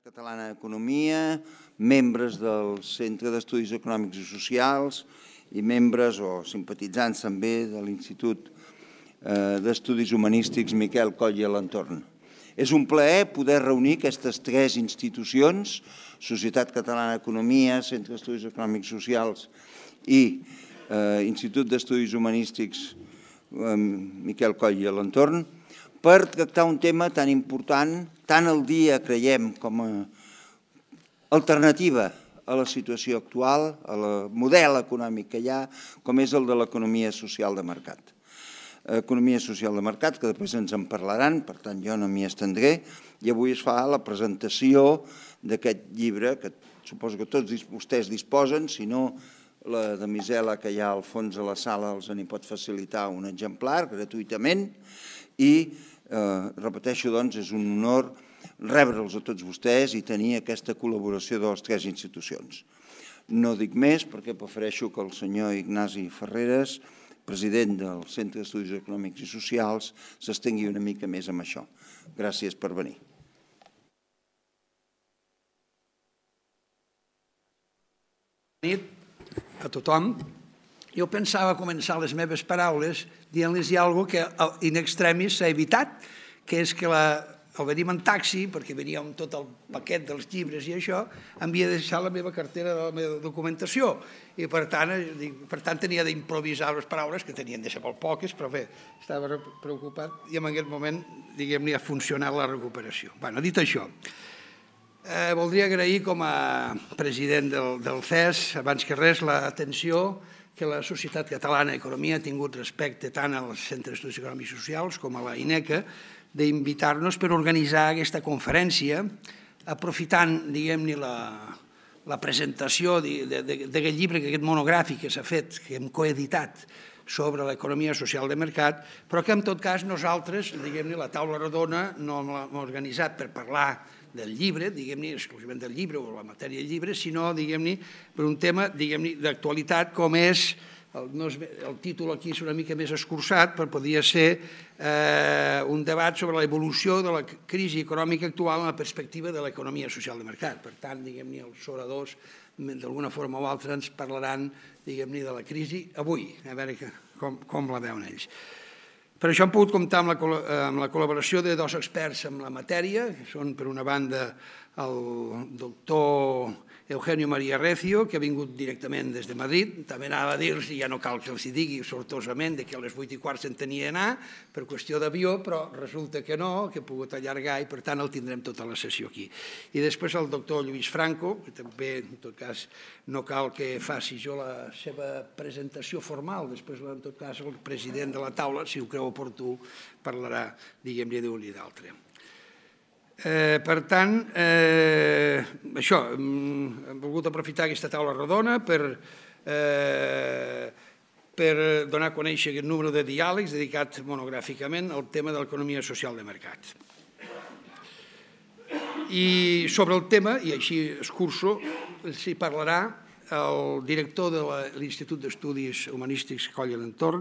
Catalana d'Economia, membres del Centre d'Estudis Econòmics i Socials i membres o simpatitzants també de l'Institut d'Estudis Humanístics Miquel Coll i l'entorn. És un plaer poder reunir aquestes tres institucions, Societat Catalana d'Economia, Centre d'Estudis Econòmics i Socials i Institut d'Estudis Humanístics Miquel Coll i l'entorn, per tractar un tema tan important, tan al dia, creiem, com a alternativa a la situació actual, al model econòmic que hi ha, com és el de l'economia social de mercat. Economia social de mercat, que després ens en parlaran, per tant jo no m'hi estendré, i avui es fa la presentació d'aquest llibre, que suposo que tots vostès disposen, si no la damisela que hi ha al fons de la sala els en pot facilitar un exemplar gratuïtament, i repeteixo, doncs, és un honor rebre'ls a tots vostès i tenir aquesta col·laboració de les tres institucions. No dic més perquè prefereixo que el senyor Ignasi Ferreres, president del Centre d'Estudis Econòmics i Socials, s'estengui una mica més amb això. Gràcies per venir. Bona nit a tothom. Jo pensava començar les meves paraules dient-los alguna cosa que in extremis s'ha evitat, que és que al venir en taxi, perquè venia amb tot el paquet dels llibres i això, havia de deixar la meva cartera de la meva documentació i per tant tenia d'improvisar les paraules, que tenien de ser molt poques, però bé, estava preocupat i en aquest moment, diguem-ne, ha funcionat la recuperació. Bé, dit això, voldria agrair com a president del CES, abans que res, l'atenció que la Societat Catalana d'Economia ha tingut respecte tant als Centres d'Estudis Econòmics i Socials com a la INECA d'invitar-nos per organitzar aquesta conferència, aprofitant, diguem-ne, la presentació d'aquest llibre, aquest monogràfic que s'ha fet, que hem coeditat sobre l'economia social de mercat, però que en tot cas nosaltres, diguem-ne, la taula rodona no l'hem organitzat per parlar del llibre, diguem-ne, exclusivament del llibre o la matèria del llibre, sinó, diguem-ne, per un tema, diguem-ne, d'actualitat, com és, el títol aquí és una mica més escurçat, però podria ser un debat sobre l'evolució de la crisi econòmica actual en la perspectiva de l'economia social de mercat. Per tant, diguem-ne, els oradors, d'alguna forma o altra, ens parlaran, diguem-ne, de la crisi avui, a veure com la veuen ells. Per això hem pogut comptar amb la col·laboració de dos experts en la matèria, que són, per una banda, el doctor Eugenio María Recio, que ha vingut directament des de Madrid. També anava a dir-los, i ja no cal que els hi digui sortosament, que a les 8:15 se'n tenia d'anar per qüestió d'avió, però resulta que no, que ha pogut allargar i, per tant, el tindrem tota la sessió aquí. I després el doctor Lluís Franco, que també, en tot cas, no cal que faci jo la seva presentació formal, després, en tot cas, el president de la taula, si ho creu oportú, parlarà, diguem-ne, d'un i d'altre. Per tant, això, hem volgut aprofitar aquesta taula rodona per donar a conèixer aquest número de diàlegs dedicat monogràficament al tema de l'economia social de mercat. I sobre el tema, i així escurço, s'hi parlarà el director de l'Institut d'Estudis Humanístics Coll i l'entorn,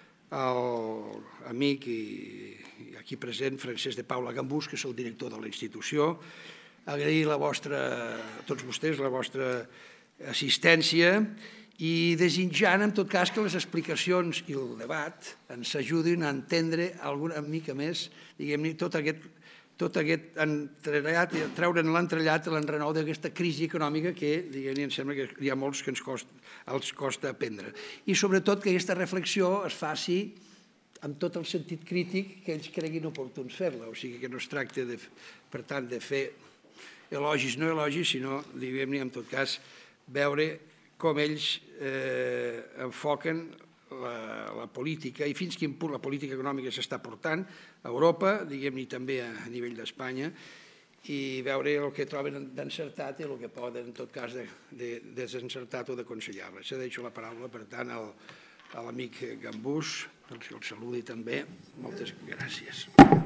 l'amic i aquí present, Francesc de Paula Gambús, que és el director de la institució. Agrair a tots vostès la vostra assistència i desitjant, en tot cas, que les explicacions i el debat ens ajudin a entendre alguna mica més, diguem-ne, tot aquest entrellat, treure'n l'entrellat a l'enrenou d'aquesta crisi econòmica que, diguem-ne, em sembla que hi ha molts que els costa aprendre. I sobretot que aquesta reflexió es faci amb tot el sentit crític que ells creguin oportuns fer-la. O sigui que no es tracta, per tant, de fer elogis, no elogis, sinó, diguem-ne, en tot cas, veure com ells enfoquen la política i fins quin punt la política econòmica s'està portant a Europa, diguem-ne, també a nivell d'Espanya, i veure el que troben d'encertat i el que poden, en tot cas, de desencertat o d'aconsellar-la. Cedeixo la paraula, per tant, a l'amic Gambús, el saludi també. Moltes gràcies.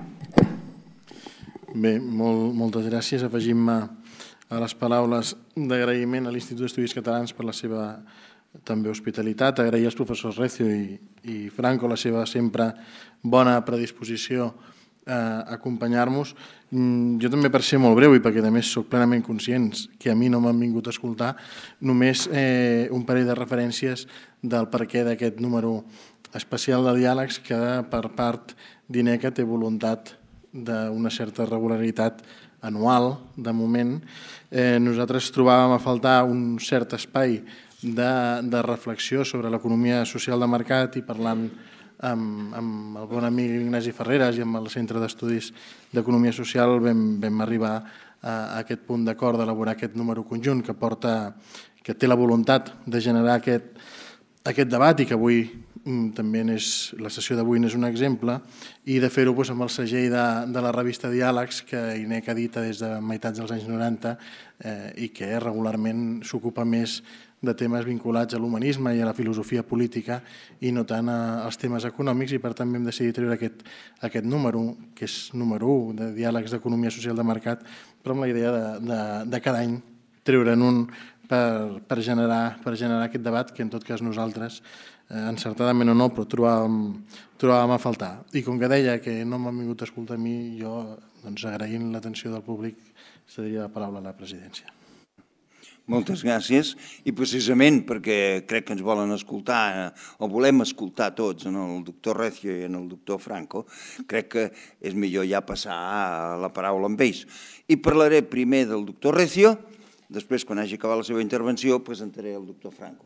Bé, moltes gràcies. Afegim-me a les paraules d'agraïment a l'Institut d'Estudis Catalans per la seva també hospitalitat. Agrair als professors Recio i Franco la seva sempre bona predisposició acompanyar-nos. Jo també, per ser molt breu i perquè a més soc plenament conscients que a mi no m'han vingut a escoltar, només un parell de referències del perquè d'aquest número especial de diàlegs que per part d'INECA té voluntat d'una certa regularitat anual, de moment. Nosaltres trobàvem a faltar un cert espai de reflexió sobre l'economia social de mercat i parlant amb el bon amic Ignasi Ferreres i amb el Centre d'Estudis d'Economia Social vam arribar a aquest punt d'acord d'elaborar aquest número conjunt que té la voluntat de generar aquest debat i que avui també la sessió d'avui n'és un exemple, i de fer-ho amb el segell de la revista Diàlegs que INECA edita des de meitats dels anys 90 i que regularment s'ocupa més de temes vinculats a l'humanisme i a la filosofia política i no tant als temes econòmics, i per tant vam decidir treure aquest número, que és número 1 de Diàlegs d'Economia Social de Mercat, però amb la idea de cada any treure'n un per generar aquest debat que en tot cas nosaltres, encertadament o no, però trobàvem a faltar. I com que deia que no m'han vingut a escoltar a mi, jo, agraint l'atenció del públic, cediria la paraula a la presidència. Moltes gràcies, i precisament perquè crec que ens volen escoltar, o volem escoltar tots, en el doctor Recio i en el doctor Franco, crec que és millor ja passar la paraula amb ells. I parlaré primer del doctor Recio, després, quan hagi acabat la seva intervenció, presentaré el doctor Franco.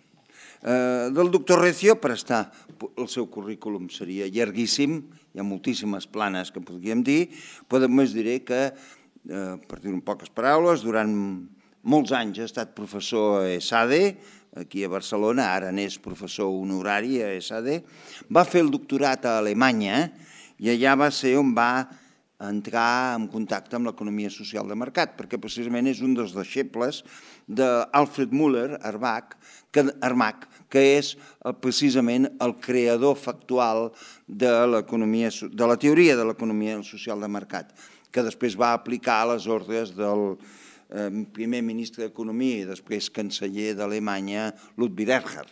Del doctor Recio, per estar, el seu currículum seria llarguíssim, hi ha moltíssimes planes que podríem dir, però només diré que, per dir-ho en poques paraules, durant molts anys ha estat professor a ESADE, aquí a Barcelona, ara n'és professor honorari a ESADE, va fer el doctorat a Alemanya i allà va ser on va entrar en contacte amb l'economia social de mercat, perquè precisament és un dels deixebles d'Alfred Müller-Armach, que és precisament el creador factual de la teoria de l'economia social de mercat, que després va aplicar a les ordres del primer ministre d'Economia i després canceller d'Alemanya, Ludwig Erhard.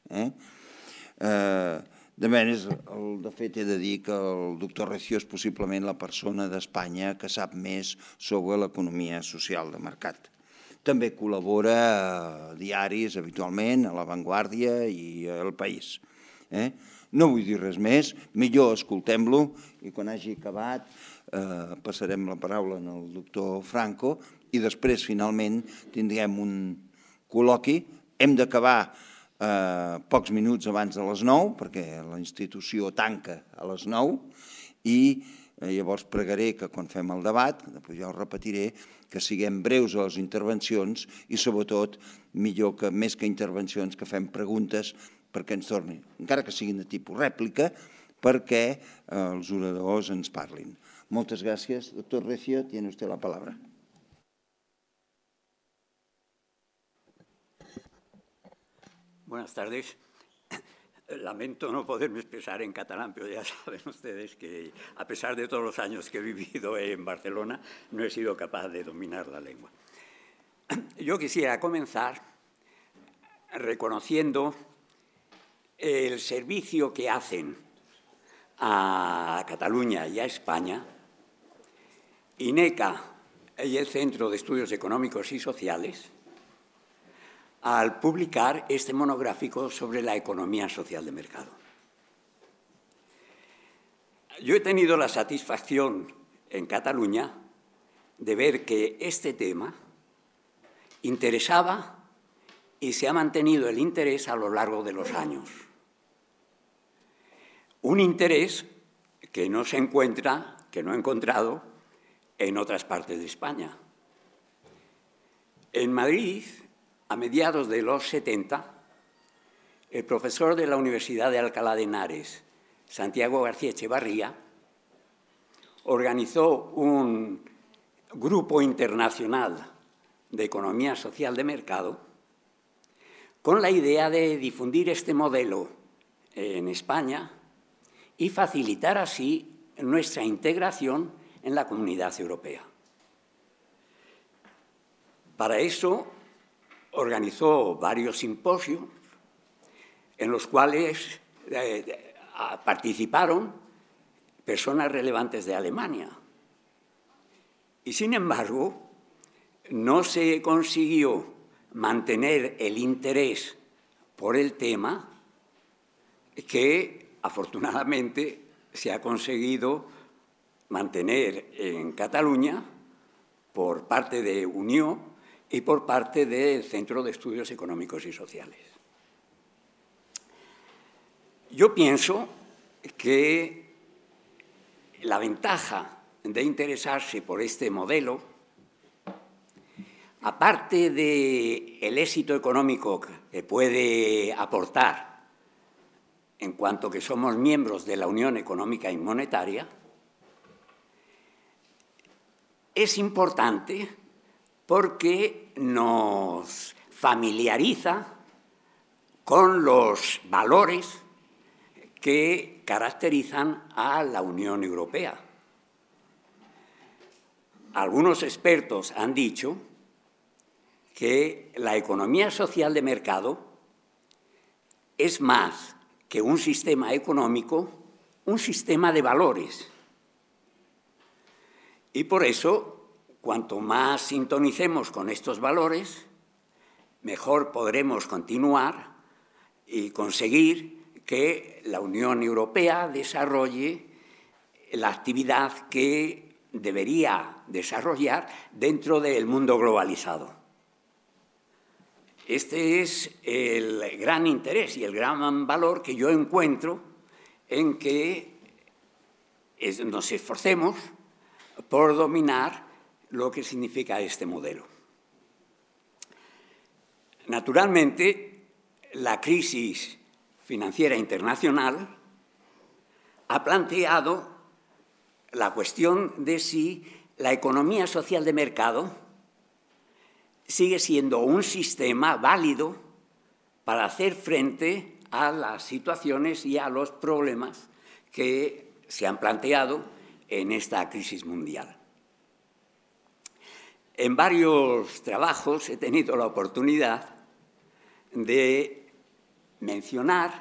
De fet, he de dir que el doctor Recio és possiblement la persona d'Espanya que sap més sobre l'economia social de mercat. També col·labora a diaris habitualment, a La Vanguardia i a El País. No vull dir res més, millor escoltem-lo i quan hagi acabat passarem la paraula al doctor Franco i després, finalment, tindrem un col·loqui. Hem d'acabar pocs minuts abans de les 9, perquè la institució tanca a les 9, i llavors pregaré que quan fem el debat, després ja ho repetiré, que siguem breus a les intervencions i, sobretot, millor que més que intervencions, que fem preguntes perquè ens tornin, encara que siguin de tipus rèplica, perquè els oradors ens parlin. Moltes gràcies. Doctor Recio, tiene usted la palabra. Buenas tardes. Lamento no poderme expresar en catalán, pero ya saben ustedes que a pesar de todos los años que he vivido en Barcelona, no he sido capaz de dominar la lengua. Yo quisiera comenzar reconociendo el servicio que hacen a Cataluña y a España INECA y el Centro de Estudios Económicos y Sociales al publicar este monográfico sobre la economía social de mercado. Yo he tenido la satisfacción en Cataluña de ver que este tema interesaba y se ha mantenido el interés a lo largo de los años. Un interés que no se encuentra, que no he encontrado en otras partes de España. En Madrid, a mediados de los 70, el profesor de la Universidad de Alcalá de Henares, Santiago García Echevarría, organizó un grupo internacional de economía social de mercado con la idea de difundir este modelo en España y facilitar así nuestra integración en la Comunidad Europea. Para eso organizó varios simposios en los cuales participaron personas relevantes de Alemania. Y sin embargo, no se consiguió mantener el interés por el tema que afortunadamente se ha conseguido mantener en Cataluña por parte de Unió y por parte del Centro de Estudios Económicos y Sociales. Yo pienso que la ventaja de interesarse por este modelo, aparte del éxito económico que puede aportar en cuanto que somos miembros de la Unión Económica y Monetaria, es importante porque nos familiariza con los valores que caracterizan a la Unión Europea. Algunos expertos han dicho que la economía social de mercado es más que un sistema económico, un sistema de valores. Y por eso, cuanto más sintonicemos con estos valores, mejor podremos continuar y conseguir que la Unión Europea desarrolle la actividad que debería desarrollar dentro del mundo globalizado. Este es el gran interés y el gran valor que yo encuentro en que nos esforcemos por dominar lo que significa este modelo. Naturalmente, la crisis financiera internacional ha planteado la cuestión de si la economía social de mercado sigue siendo un sistema válido para hacer frente a las situaciones y a los problemas que se han planteado en esta crisis mundial. En varios trabajos he tenido la oportunidad de mencionar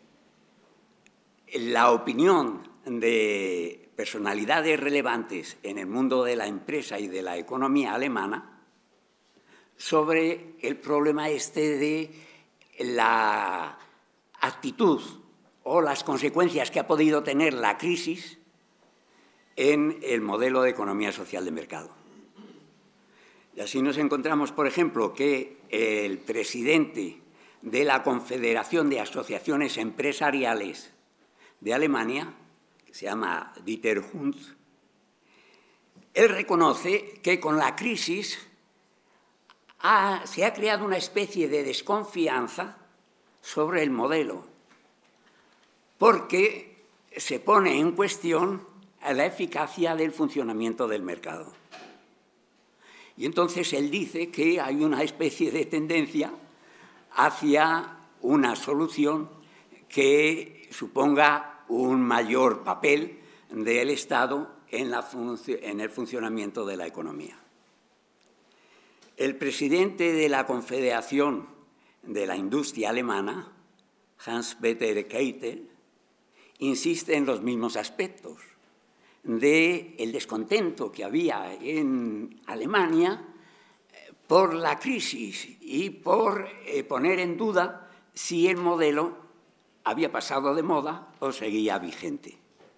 la opinión de personalidades relevantes en el mundo de la empresa y de la economía alemana sobre el problema este de la actitud o las consecuencias que ha podido tener la crisis en el modelo de economía social de mercado. Y así nos encontramos, por ejemplo, que el presidente de la Confederación de Asociaciones Empresariales de Alemania, que se llama Dieter Hunz, él reconoce que con la crisis se ha creado una especie de desconfianza sobre el modelo, porque se pone en cuestión la eficacia del funcionamiento del mercado. Y entonces él dice que hay una especie de tendencia hacia una solución que suponga un mayor papel del Estado en el funcionamiento de la economía. El presidente de la Confederación de la Industria Alemana, Hans-Peter Keitel, insiste en los mismos aspectos del descontento que había en Alemania por la crisis y por poner en duda si el modelo había pasado de moda o seguía vigente.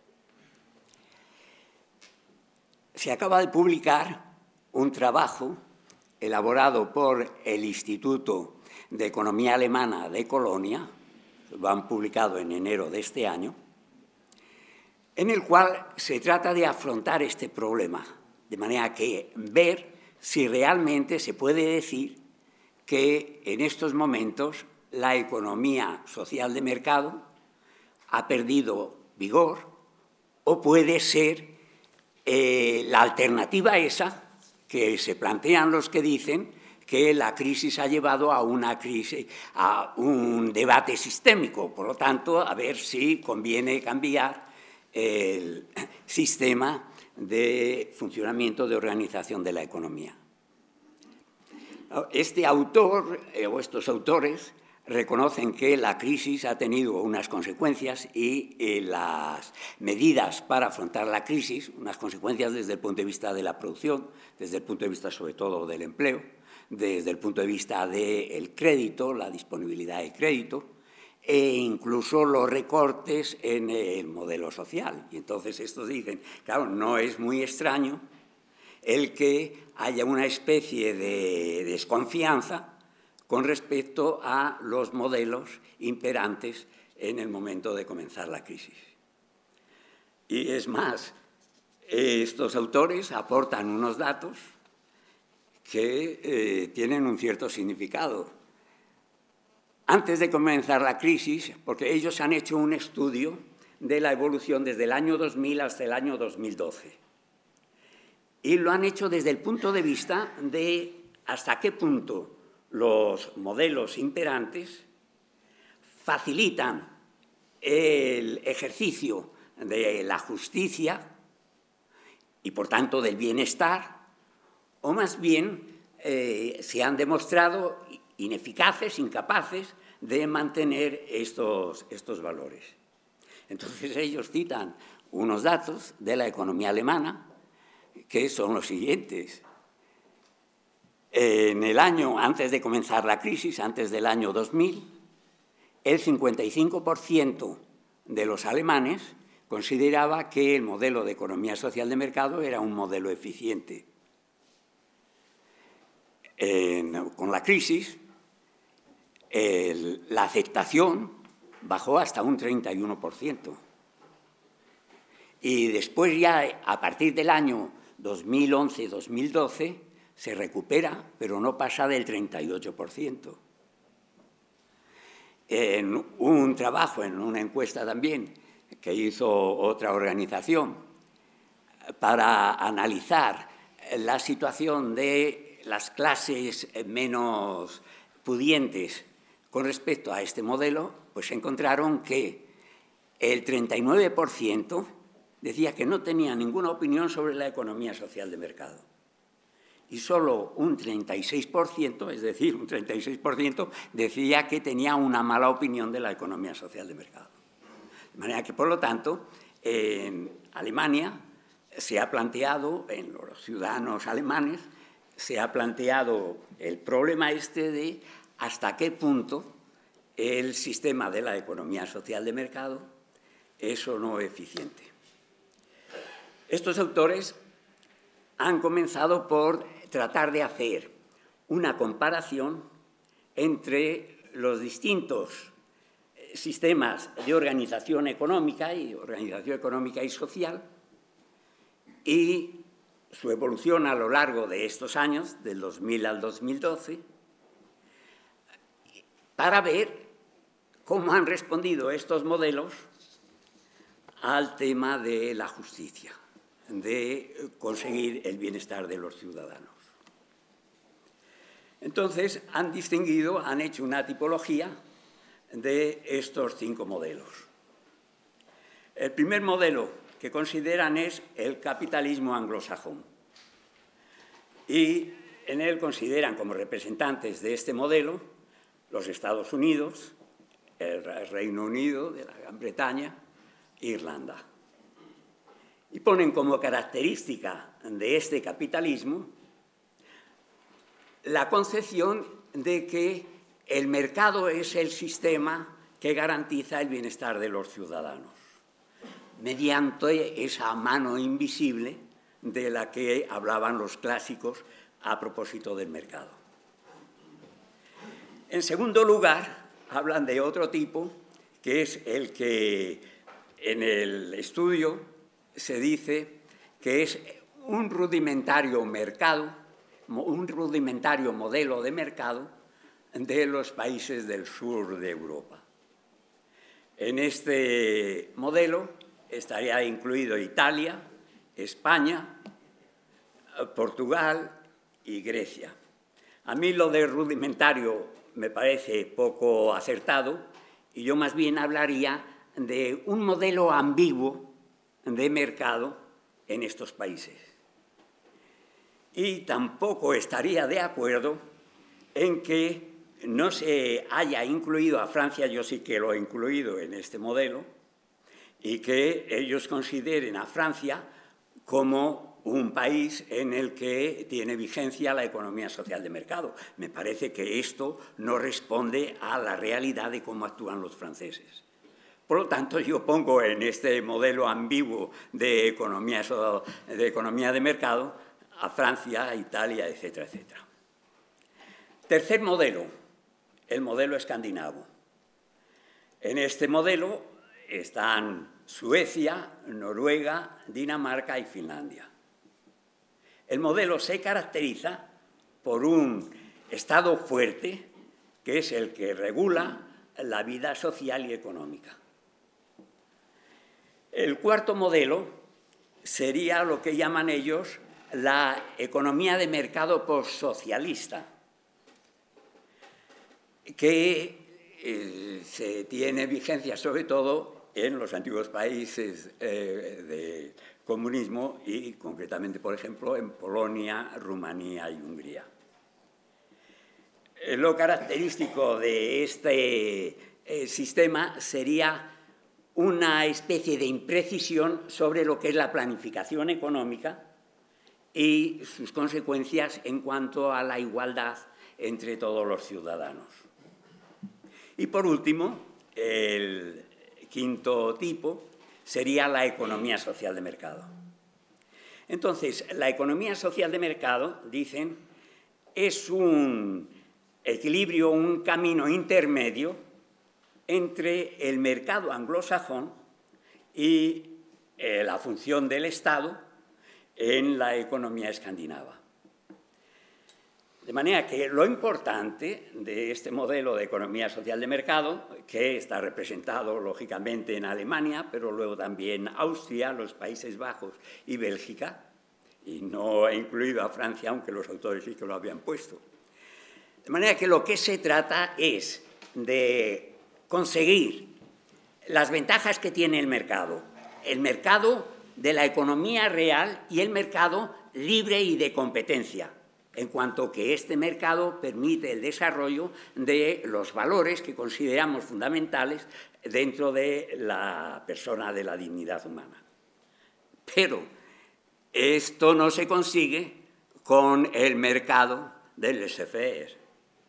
Se acaba de publicar un trabajo elaborado por el Instituto de Economía Alemana de Colonia, lo han publicado en enero de este año, en el cual se trata de afrontar este problema, de manera que ver si realmente se puede decir que en estos momentos la economía social de mercado ha perdido vigor o puede ser la alternativa esa que se plantean los que dicen que la crisis ha llevado a una crisis, a un debate sistémico. Por lo tanto, a ver si conviene cambiar el sistema de funcionamiento de organización de la economía. Este autor, o estos autores, reconocen que la crisis ha tenido unas consecuencias y las medidas para afrontar la crisis, unas consecuencias desde el punto de vista de la producción, desde el punto de vista sobre todo del empleo, desde el punto de vista del crédito, la disponibilidad de crédito, e incluso los recortes en el modelo social. Y entonces estos dicen, claro, no es muy extraño el que haya una especie de desconfianza con respecto a los modelos imperantes en el momento de comenzar la crisis. Y es más, estos autores aportan unos datos que tienen un cierto significado. Antes de comenzar la crisis, porque ellos han hecho un estudio de la evolución desde el año 2000 hasta el año 2012. Y lo han hecho desde el punto de vista de hasta qué punto los modelos imperantes facilitan el ejercicio de la justicia y, por tanto, del bienestar, o más bien se han demostrado ineficaces, incapaces de mantener estos valores. Entonces ellos citan unos datos de la economía alemana que son los siguientes. En el año antes de comenzar la crisis, antes del año 2000, el 55% de los alemanes consideraba que el modelo de economía social de mercado era un modelo eficiente. Con la crisis, la aceptación bajó hasta un 31%. Y después ya, a partir del año 2011-2012, se recupera, pero no pasa del 38%. En un trabajo, en una encuesta también, que hizo otra organización para analizar la situación de las clases menos pudientes con respecto a este modelo, pues encontraron que el 39% decía que no tenía ninguna opinión sobre la economía social de mercado. Y solo un 36%, es decir, un 36%, decía que tenía una mala opinión de la economía social de mercado. De manera que, por lo tanto, en Alemania se ha planteado, en los ciudadanos alemanes, se ha planteado el problema este de hasta qué punto el sistema de la economía social de mercado es o no eficiente. Estos autores han comenzado por tratar de hacer una comparación entre los distintos sistemas de organización económica y social y su evolución a lo largo de estos años, del 2000 al 2012, para ver cómo han respondido estos modelos al tema de la justicia, de conseguir el bienestar de los ciudadanos. Entonces, han distinguido, han hecho una tipología de estos 5 modelos. El primer modelo que consideran es el capitalismo anglosajón. Y en él consideran como representantes de este modelo los Estados Unidos, el Reino Unido, de la Gran Bretaña, e Irlanda. Y ponen como característica de este capitalismo la concepción de que el mercado es el sistema que garantiza el bienestar de los ciudadanos, mediante esa mano invisible de la que hablaban los clásicos a propósito del mercado. En segundo lugar, hablan de otro tipo, que es el que en el estudio se dice que es un rudimentario mercado, un rudimentario modelo de mercado de los países del sur de Europa. En este modelo estaría incluido Italia, España, Portugal y Grecia. A mí lo de rudimentario me parece poco acertado y yo más bien hablaría de un modelo ambiguo de mercado en estos países. Y tampoco estaría de acuerdo en que no se haya incluido a Francia, yo sí que lo he incluido en este modelo, y que ellos consideren a Francia como un país en el que tiene vigencia la economía social de mercado. Me parece que esto no responde a la realidad de cómo actúan los franceses. Por lo tanto, yo pongo en este modelo ambiguo de economía de mercado a Francia, a Italia, etcétera, etcétera. Tercer modelo, el modelo escandinavo. En este modelo están Suecia, Noruega, Dinamarca y Finlandia. El modelo se caracteriza por un Estado fuerte, que es el que regula la vida social y económica. El cuarto modelo sería lo que llaman ellos la economía de mercado postsocialista, que se tiene vigencia sobre todo en los antiguos países de comunismo y concretamente, por ejemplo, en Polonia, Rumanía y Hungría. Lo característico de este sistema sería una especie de imprecisión sobre lo que es la planificación económica y sus consecuencias en cuanto a la igualdad entre todos los ciudadanos. Y por último, el quinto tipo sería la economía social de mercado. Entonces, la economía social de mercado, dicen, es un equilibrio, un camino intermedio entre el mercado anglosajón y la función del Estado en la economía escandinava. De manera que lo importante de este modelo de economía social de mercado, que está representado lógicamente en Alemania, pero luego también Austria, los Países Bajos y Bélgica, y no he incluido a Francia, aunque los autores sí que lo habían puesto. De manera que lo que se trata es de conseguir las ventajas que tiene el mercado de la economía real y el mercado libre y de competencia, en cuanto que este mercado permite el desarrollo de los valores que consideramos fundamentales dentro de la persona, de la dignidad humana. Pero esto no se consigue con el mercado del laissez-faire.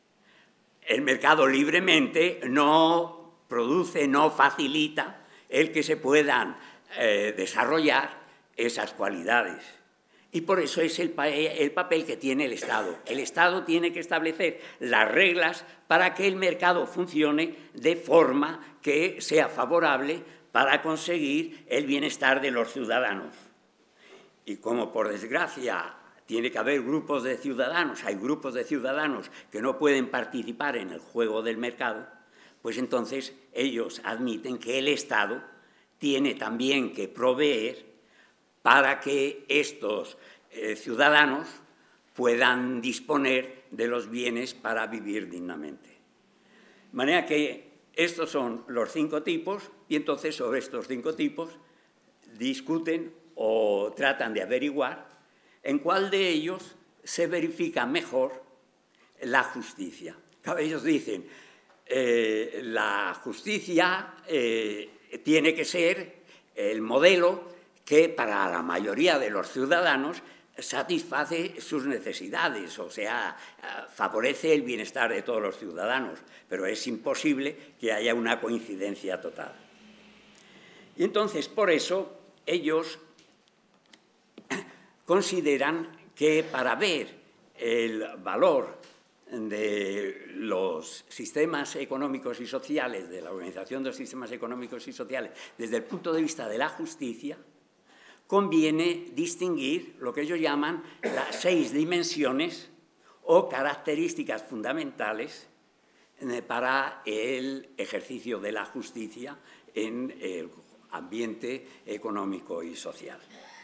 El mercado libremente no produce, no facilita el que se puedan desarrollar esas cualidades. Y por eso es el papel que tiene el Estado. El Estado tiene que establecer las reglas para que el mercado funcione de forma que sea favorable para conseguir el bienestar de los ciudadanos. Y como por desgracia tiene que haber grupos de ciudadanos, hay grupos de ciudadanos que no pueden participar en el juego del mercado, pues entonces ellos admiten que el Estado tiene también que proveer para que estos ciudadanos puedan disponer de los bienes para vivir dignamente. De manera que estos son los 5 tipos y entonces sobre estos 5 tipos discuten o tratan de averiguar en cuál de ellos se verifica mejor la justicia. Ellos dicen, la justicia tiene que ser el modelo que para la mayoría de los ciudadanos satisface sus necesidades, o sea, favorece el bienestar de todos los ciudadanos, pero es imposible que haya una coincidencia total. Y entonces, por eso, ellos consideran que para ver el valor de los sistemas económicos y sociales, de la organización de los sistemas económicos y sociales, desde el punto de vista de la justicia, conviene distinguir lo que ellos llaman las 6 dimensiones o características fundamentales para el ejercicio de la justicia en el ambiente económico y social.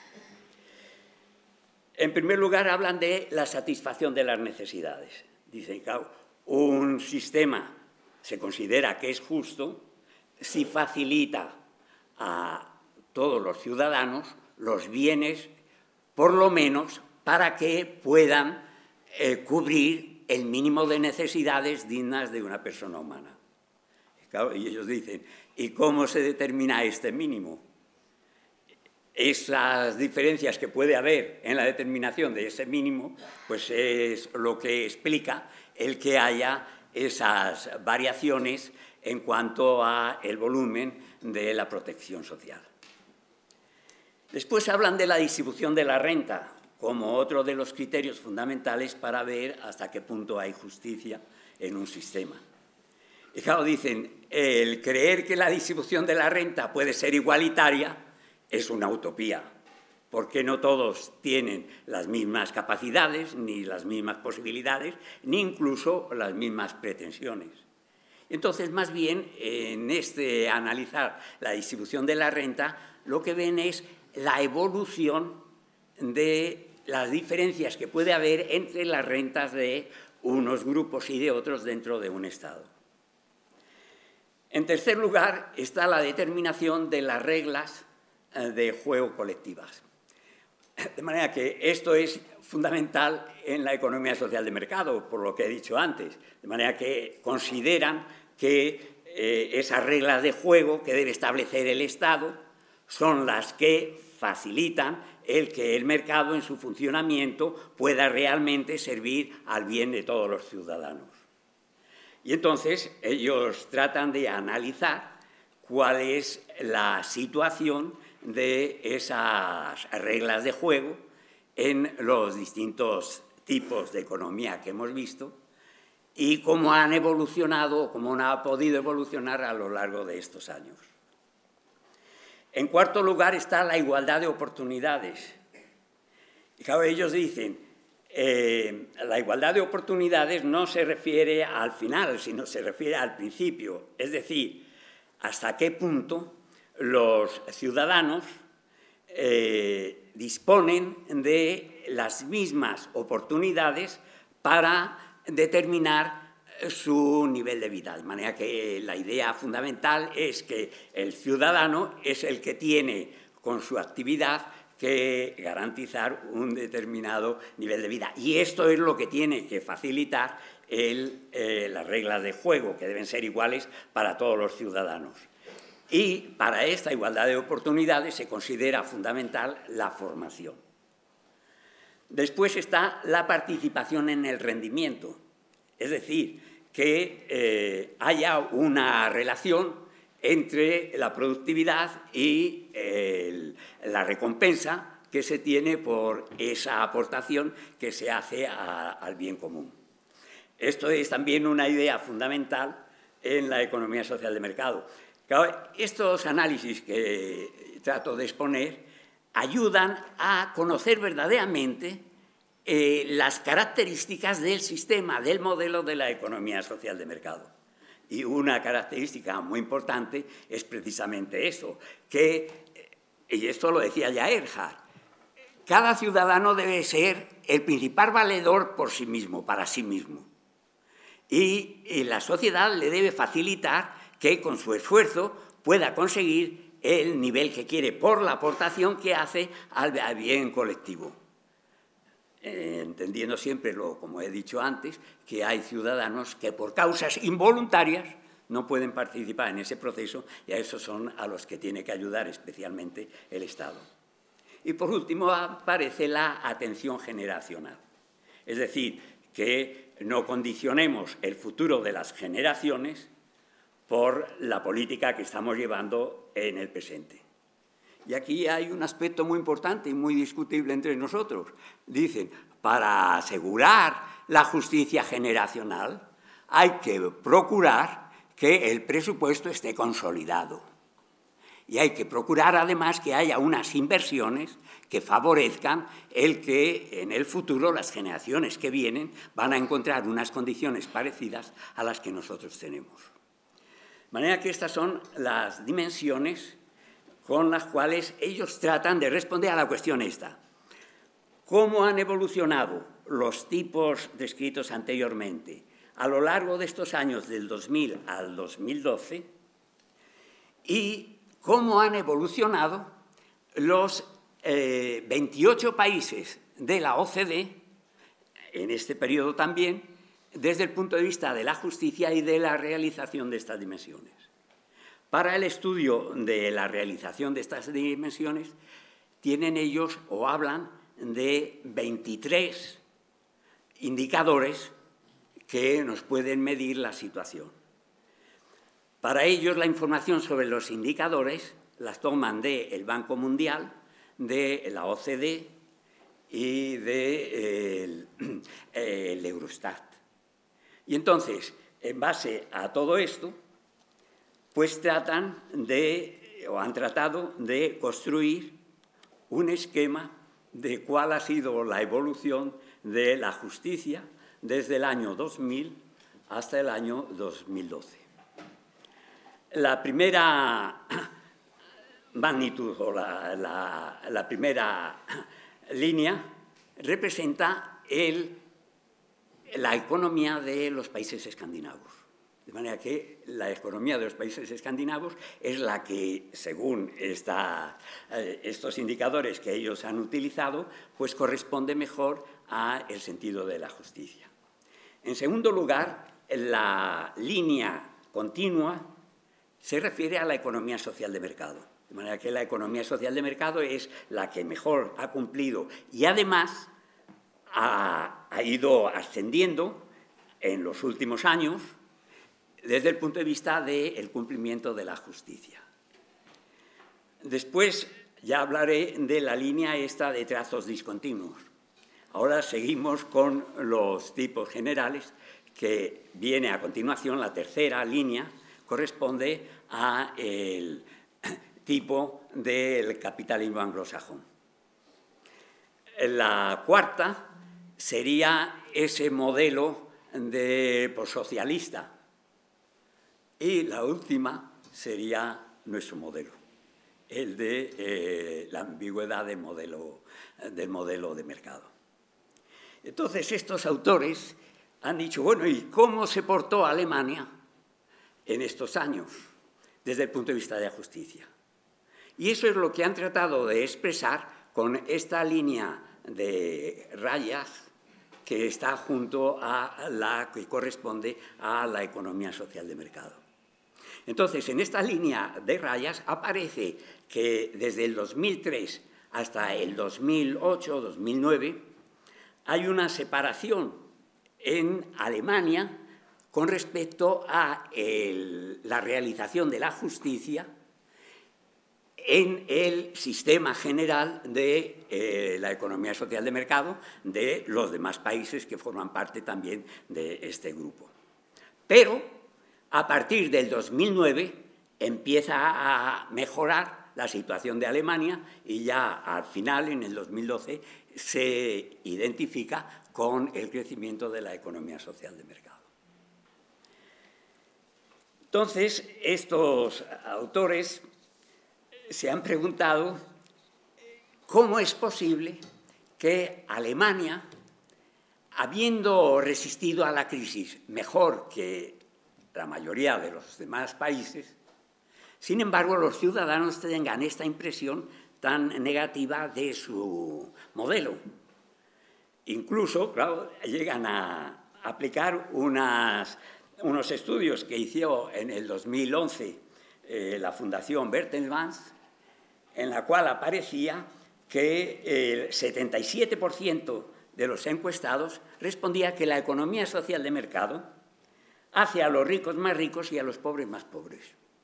En primer lugar, hablan de la satisfacción de las necesidades. Dicen, claro, un sistema se considera que es justo si facilita a todos los ciudadanos los bienes, por lo menos para que puedan cubrir el mínimo de necesidades dignas de una persona humana. Claro, y ellos dicen, ¿y cómo se determina este mínimo? Esas diferencias que puede haber en la determinación de ese mínimo, pues es lo que explica el que haya esas variaciones en cuanto al volumen de la protección social. Después hablan de la distribución de la renta como otro de los criterios fundamentales para ver hasta qué punto hay justicia en un sistema. Y claro, dicen, el creer que la distribución de la renta puede ser igualitaria es una utopía, porque no todos tienen las mismas capacidades, ni las mismas posibilidades, ni incluso las mismas pretensiones. Entonces, más bien, en este analizar la distribución de la renta, lo que ven es la evolución de las diferencias que puede haber entre las rentas de unos grupos y de otros dentro de un Estado. En tercer lugar, está la determinación de las reglas de juego colectivas. De manera que esto es fundamental en la economía social de mercado, por lo que he dicho antes. De manera que consideran que esas reglas de juego que debe establecer el Estado son las que facilitan el que el mercado en su funcionamiento pueda realmente servir al bien de todos los ciudadanos. Y entonces ellos tratan de analizar cuál es la situación de esas reglas de juego en los distintos tipos de economía que hemos visto y cómo han evolucionado o cómo han podido evolucionar a lo largo de estos años. En cuarto lugar está la igualdad de oportunidades. Y claro, ellos dicen, la igualdad de oportunidades no se refiere al final, sino se refiere al principio, es decir, hasta qué punto los ciudadanos disponen de las mismas oportunidades para determinar su nivel de vida. De manera que la idea fundamental es que el ciudadano es el que tiene con su actividad que garantizar un determinado nivel de vida. Y esto es lo que tiene que facilitar las reglas de juego, que deben ser iguales para todos los ciudadanos. Y para esta igualdad de oportunidades se considera fundamental la formación. Después está la participación en el rendimiento, es decir, que haya una relación entre la productividad y la recompensa que se tiene por esa aportación que se hace al bien común. Esto es también una idea fundamental en la economía social de mercado. Claro, estos análisis que trato de exponer ayudan a conocer verdaderamente las características del sistema, del modelo de la economía social de mercado. Y una característica muy importante es precisamente eso, y esto lo decía ya Erhard, cada ciudadano debe ser el principal valedor por sí mismo, para sí mismo. Y la sociedad le debe facilitar que con su esfuerzo pueda conseguir el nivel que quiere por la aportación que hace al bien colectivo. Entendiendo siempre, como he dicho antes, que hay ciudadanos que por causas involuntarias no pueden participar en ese proceso y a esos son a los que tiene que ayudar especialmente el Estado. Y por último aparece la atención generacional. Es decir, que no condicionemos el futuro de las generaciones por la política que estamos llevando en el presente. Y aquí hay un aspecto muy importante y muy discutible entre nosotros. Dicen, para asegurar la justicia generacional hay que procurar que el presupuesto esté consolidado. Y hay que procurar además que haya unas inversiones que favorezcan el que en el futuro las generaciones que vienen van a encontrar unas condiciones parecidas a las que nosotros tenemos. De manera que estas son las dimensiones con las cuales ellos tratan de responder a la cuestión esta. ¿Cómo han evolucionado los tipos descritos anteriormente a lo largo de estos años del 2000 al 2012? Y cómo han evolucionado los 28 países de la OCDE, en este periodo también, desde el punto de vista de la justicia y de la realización de estas dimensiones. Para el estudio de la realización de estas dimensiones, tienen ellos o hablan de 23 indicadores que nos pueden medir la situación. Para ellos, la información sobre los indicadores las toman del Banco Mundial, de la OCDE y del Eurostat. Y entonces, en base a todo esto, pues han tratado de construir un esquema de cuál ha sido la evolución de la justicia desde el año 2000 hasta el año 2012. La primera magnitud o la primera línea representa la economía de los países escandinavos. De manera que la economía de los países escandinavos es la que, según estos indicadores que ellos han utilizado, pues corresponde mejor al sentido de la justicia. En segundo lugar, la línea continua se refiere a la economía social de mercado. De manera que la economía social de mercado es la que mejor ha cumplido y además ha ido ascendiendo en los últimos años desde el punto de vista del cumplimiento de la justicia. Después ya hablaré de la línea esta de trazos discontinuos. Ahora seguimos con los tipos generales, que viene a continuación. La tercera línea corresponde al tipo del capitalismo anglosajón. La cuarta sería ese modelo socialista. Y la última sería nuestro modelo, el de la ambigüedad del modelo de mercado. Entonces, estos autores han dicho, bueno, ¿y cómo se portó Alemania en estos años desde el punto de vista de la justicia? Y eso es lo que han tratado de expresar con esta línea de rayas que está junto a la que corresponde a la economía social de mercado. Entonces, en esta línea de rayas aparece que desde el 2003 hasta el 2008-2009 hay una separación en Alemania con respecto a la realización de la justicia en el sistema general de la economía social de mercado de los demás países que forman parte también de este grupo. Pero a partir del 2009 empieza a mejorar la situación de Alemania y ya al final, en el 2012, se identifica con el crecimiento de la economía social de mercado. Entonces, estos autores se han preguntado cómo es posible que Alemania, habiendo resistido a la crisis mejor que la mayoría de los demás países, sin embargo, los ciudadanos tengan esta impresión tan negativa de su modelo. Incluso, claro, llegan a aplicar unos estudios que hizo en el 2011 la Fundación Bertelsmann, en la cual aparecía que el 77% de los encuestados respondía que la economía social de mercado hace a los ricos más ricos y a los pobres más pobres.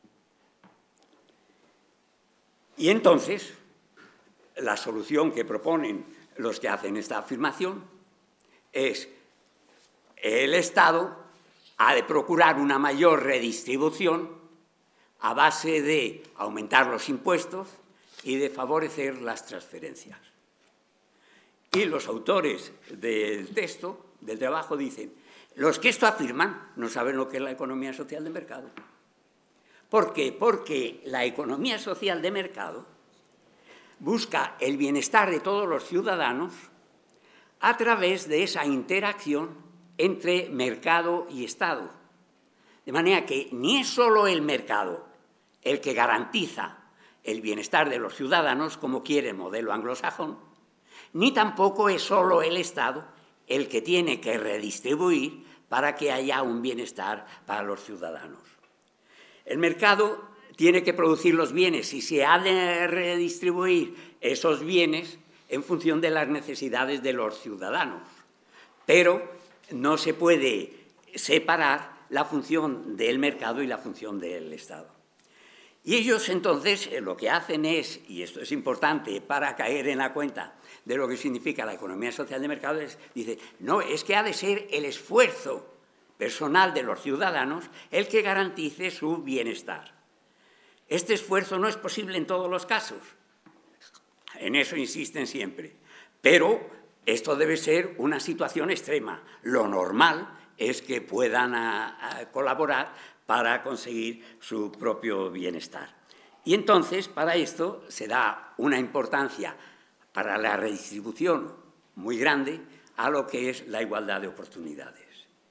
Y entonces, la solución que proponen los que hacen esta afirmación es: el Estado ha de procurar una mayor redistribución a base de aumentar los impuestos y de favorecer las transferencias. Y los autores del texto, del trabajo, dicen: los que esto afirman no saben lo que es la economía social de mercado. ¿Por qué? Porque la economía social de mercado busca el bienestar de todos los ciudadanos a través de esa interacción entre mercado y Estado. De manera que ni es solo el mercado el que garantiza el bienestar de los ciudadanos, como quiere el modelo anglosajón, ni tampoco es solo el Estado el que tiene que redistribuir para que haya un bienestar para los ciudadanos. El mercado tiene que producir los bienes y se ha de redistribuir esos bienes en función de las necesidades de los ciudadanos. Pero no se puede separar la función del mercado y la función del Estado. Y ellos entonces lo que hacen es, y esto es importante para caer en la cuenta de lo que significa la economía social de mercado, dice, no, es que ha de ser el esfuerzo personal de los ciudadanos el que garantice su bienestar. Este esfuerzo no es posible en todos los casos, en eso insisten siempre, pero esto debe ser una situación extrema. Lo normal es que puedan colaborar para conseguir su propio bienestar. Y entonces, para esto, se da una importancia para la redistribución muy grande a lo que es la igualdad de oportunidades.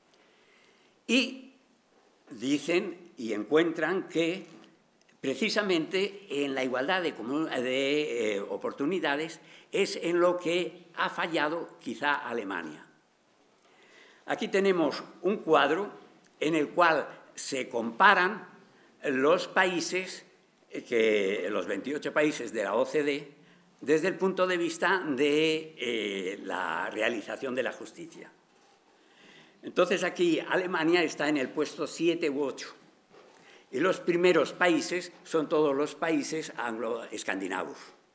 Y dicen y encuentran que precisamente en la igualdad de oportunidades es en lo que ha fallado quizá Alemania. Aquí tenemos un cuadro en el cual se comparan los países, los 28 países de la OCDE, desde el punto de vista de la realización de la justicia. Entonces aquí Alemania está en el puesto 7 u 8 y los primeros países son todos los países anglo-escandinavos.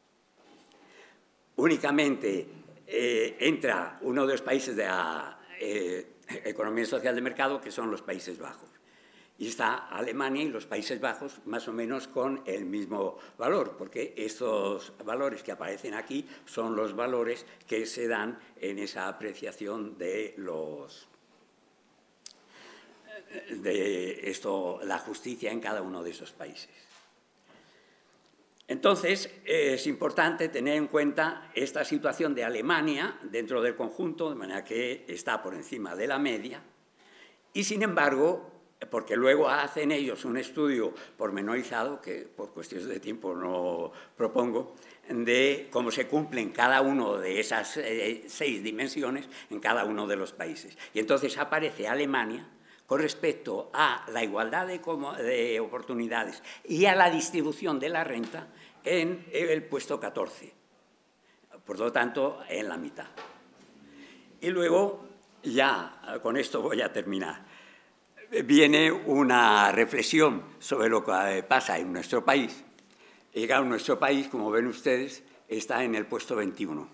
Únicamente entra uno de los países de la economía social de mercado, que son los Países Bajos. Y está Alemania y los Países Bajos más o menos con el mismo valor, porque estos valores que aparecen aquí son los valores que se dan en esa apreciación de la justicia en cada uno de esos países. Entonces, es importante tener en cuenta esta situación de Alemania dentro del conjunto, de manera que está por encima de la media, y sin embargo, porque luego hacen ellos un estudio pormenorizado, que por cuestiones de tiempo no propongo, de cómo se cumplen cada uno de esas 6 dimensiones en cada uno de los países. Y entonces aparece Alemania con respecto a la igualdad de oportunidades y a la distribución de la renta en el puesto 14, por lo tanto, en la mitad. Y luego, ya con esto voy a terminar, viene una reflexión sobre lo que pasa en nuestro país. Y claro, nuestro país, como ven ustedes, está en el puesto 21.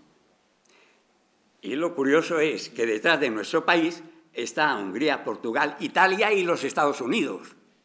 Y lo curioso es que detrás de nuestro país está Hungría, Portugal, Italia y los Estados Unidos.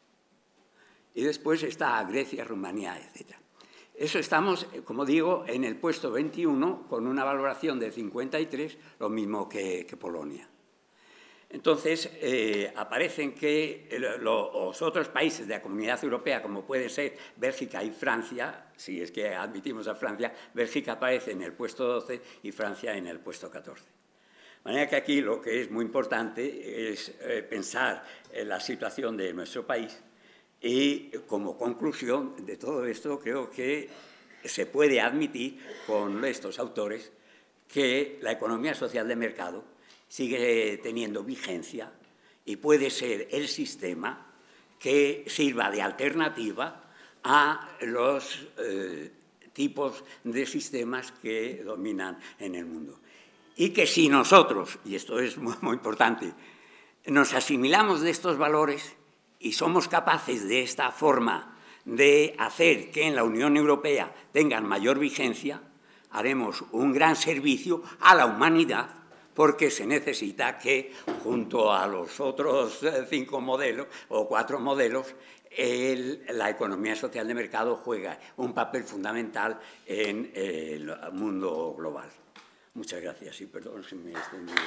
Y después está Grecia, Rumanía, etc. Eso estamos, como digo, en el puesto 21 con una valoración de 53, lo mismo que Polonia. Entonces, aparecen que los otros países de la Comunidad Europea, como pueden ser Bélgica y Francia, si es que admitimos a Francia, Bélgica aparece en el puesto 12 y Francia en el puesto 14. De manera que aquí lo que es muy importante es pensar en la situación de nuestro país y como conclusión de todo esto creo que se puede admitir con estos autores que la economía social de mercado sigue teniendo vigencia y puede ser el sistema que sirva de alternativa a los tipos de sistemas que dominan en el mundo. Y que si nosotros, y esto es muy, muy importante, nos asimilamos de estos valores y somos capaces de esta forma de hacer que en la Unión Europea tengan mayor vigencia, haremos un gran servicio a la humanidad, porque se necesita que, junto a los otros 5 modelos o 4 modelos, la economía social de mercado juega un papel fundamental en el mundo global. Muchas gracias y perdón si me he extendido.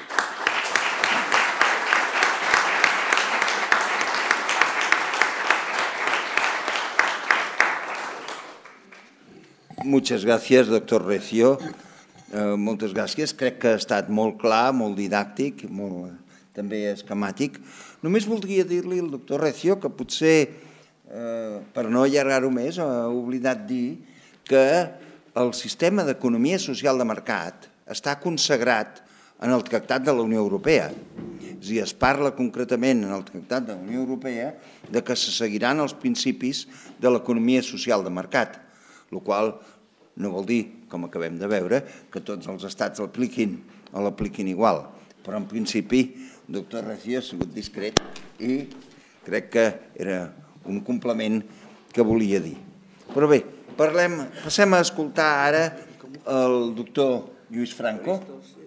Moltes gràcies, doctor Recio. Moltes gràcies. Crec que ha estat molt clar, molt didàctic, també esquemàtic. Només voldria dir-li al doctor Recio que potser, per no allargar-ho més, ha oblidat dir que el sistema d'economia social de mercat està consagrat en el Tractat de la Unió Europea És a dir, es parla concretament en el Tractat de la Unió Europea de que se seguiran els principis de l'economia social de mercat, el qual no vol dir, com acabem de veure, que tots els estats l'apliquin igual. Però en principi, el doctor Recio ha sigut discret i crec que era un complement que volia dir. Però bé, passem a escoltar ara el doctor Lluís Franco.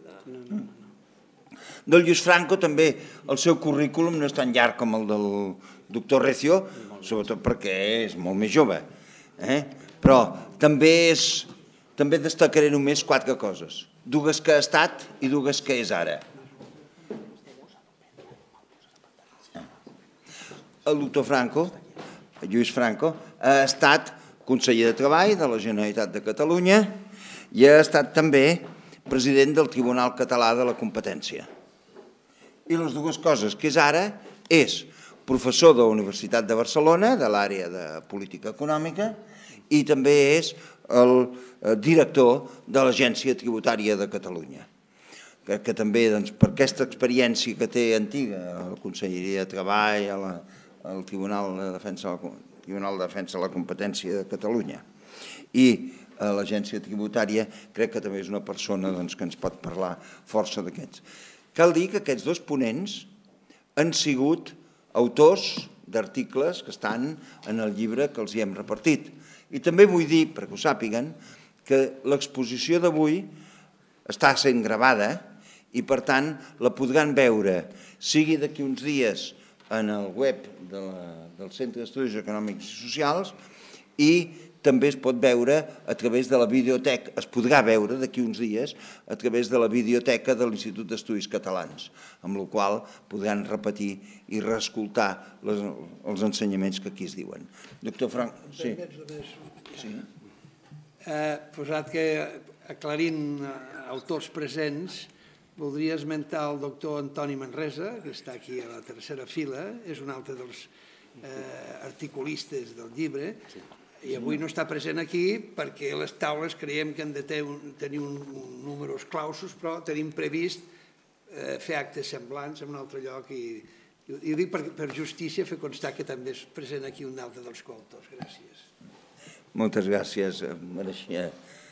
Del Lluís Franco també el seu currículum no és tan llarg com el del doctor Recio, sobretot perquè és molt més jove. Però també destacaré només 4 coses. 2 que ha estat i 2 que és ara. El doctor Franco, Lluís Franco, ha estat conseller de Treball de la Generalitat de Catalunya i ha estat també president del Tribunal Català de la Competència. I les 2 coses que és ara és professor de la Universitat de Barcelona, de l'àrea de política econòmica, i també és el director de l'Agència Tributària de Catalunya. Que també, per aquesta experiència que té antiga a la Conselleria de Treball, al Tribunal de Defensa de la Competència de Catalunya i a l'Agència Tributària, crec que també és una persona que ens pot parlar força d'aquests. Cal dir que aquests 2 ponents han sigut autors d'articles que estan en el llibre que els hi hem repartit. I també vull dir, perquè ho sàpiguen, que l'exposició d'avui està sent gravada i, per tant, la podran veure, sigui d'aquí uns dies en el web del Centre d'Estudis Econòmics i Socials i també es pot veure a través de la biblioteca, es podrà veure d'aquí uns dies a través de la biblioteca de l'Institut d'Estudis Catalans, amb la qual podran repetir i reescoltar els ensenyaments que aquí es diuen. Doctor Frank, sí. Posat que aclarint autors presents, voldria esmentar el doctor Antoni Manresa, que està aquí a la tercera fila, és un altre dels articulistes del llibre, i avui no està present aquí perquè les taules creiem que han de tenir números clausos, però tenim previst fer actes semblants en un altre lloc i ho dic per justícia fer constar que també és present aquí un altre dels coautors. Gràcies. Moltes gràcies. Mereixia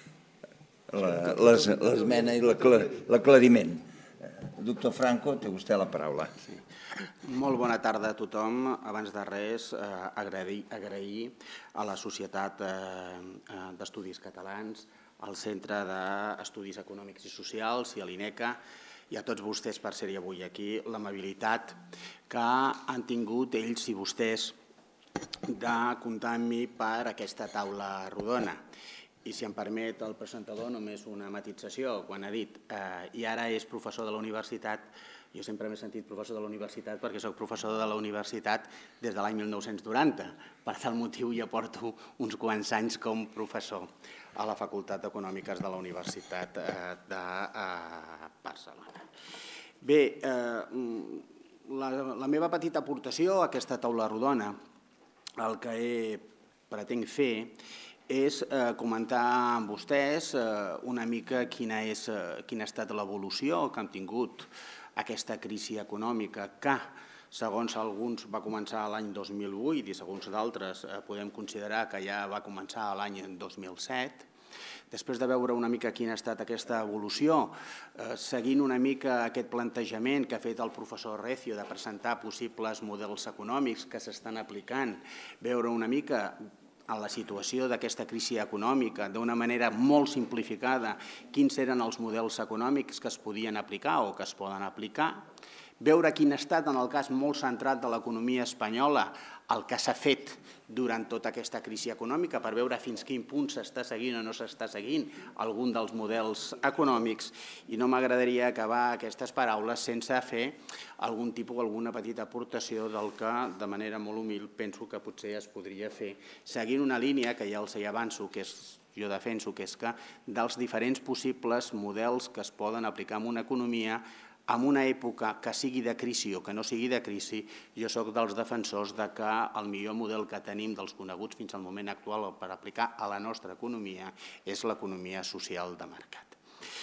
l'esmena i l'aclariment. Doctor Franco, té vostè la paraula. Molt bona tarda a tothom. Abans de res, agrair a la Societat d'Estudis Catalans, al Centre d'Estudis Econòmics i Socials i a l'INECA i a tots vostès per ser-hi avui aquí l'amabilitat que han tingut ells i vostès de comptar amb mi per aquesta taula rodona. I si em permet el presentador, només una matització. Quan ha dit i ara és professor de la universitat, jo sempre m'he sentit professor de la universitat perquè soc professor de la universitat des de l'any 1990. Per tal motiu ja porto uns quants anys com professor a la Facultat d'Econòmiques de la Universitat de Barcelona. Bé, la meva petita aportació a aquesta taula rodona, el que pretenc fer és comentar amb vostès una mica quina ha estat l'evolució que hem tingut aquesta crisi econòmica que, segons alguns, va començar l'any 2008 i segons d'altres podem considerar que ja va començar l'any 2007. Després de veure una mica quina ha estat aquesta evolució, seguint una mica aquest plantejament que ha fet el professor Recio de presentar possibles models econòmics que s'estan aplicant, veure una mica en la situació d'aquesta crisi econòmica, d'una manera molt simplificada, quins eren els models econòmics que es podien aplicar o que es poden aplicar, veure quin ha estat, en el cas molt centrat de l'economia espanyola, el que s'ha fet durant tota aquesta crisi econòmica per veure fins quin punt s'està seguint o no s'està seguint algun dels models econòmics i no m'agradaria acabar aquestes paraules sense fer alguna petita aportació del que de manera molt humil penso que potser es podria fer seguint una línia que ja els hi avanço que jo defenso que és que dels diferents possibles models que es poden aplicar en una economia en una època que sigui de crisi o que no sigui de crisi, jo soc dels defensors que el millor model que tenim dels coneguts fins al moment actual per aplicar a la nostra economia és l'economia social de mercat.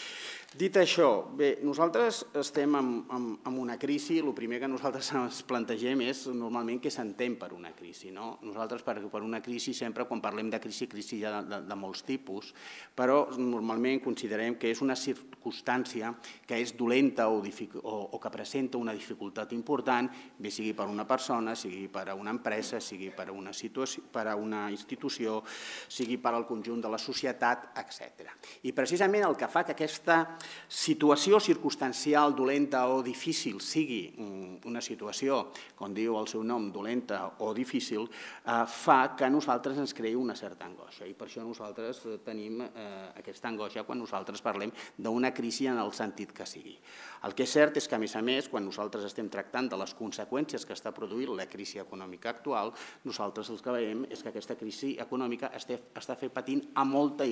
Dit això, bé, nosaltres estem en una crisi, el primer que nosaltres ens plantegem és normalment què s'entén per una crisi. Nosaltres per una crisi sempre, quan parlem de crisi hi ha de molts tipus, però normalment considerem que és una circumstància que és dolenta o que presenta una dificultat important, bé sigui per una persona, sigui per a una empresa, sigui per a una institució, sigui per al conjunt de la societat, etc. I precisament el que fa que aquesta situació circumstancial dolenta o difícil sigui una situació, com diu el seu nom, dolenta o difícil, fa que a nosaltres ens creï una certa angoixa. I per això nosaltres tenim aquesta angoixa quan nosaltres parlem d'una crisi en el sentit que sigui. El que és cert és que, a més, quan nosaltres estem tractant de les conseqüències que està produint la crisi econòmica actual, nosaltres el que veiem és que aquesta crisi econòmica està patint a molta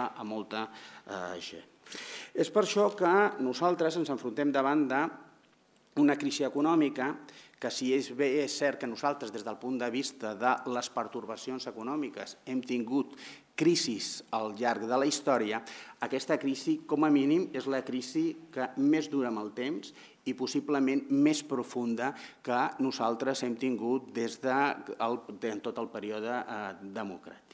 gent. És per això que nosaltres ens enfrontem davant d'una crisi econòmica que, si és cert que nosaltres, des del punt de vista de les pertorbacions econòmiques, hem tingut crisis al llarg de la història, aquesta crisi, com a mínim, és la crisi que més dura amb el temps i possiblement més profunda que nosaltres hem tingut des de tot el període democràtic.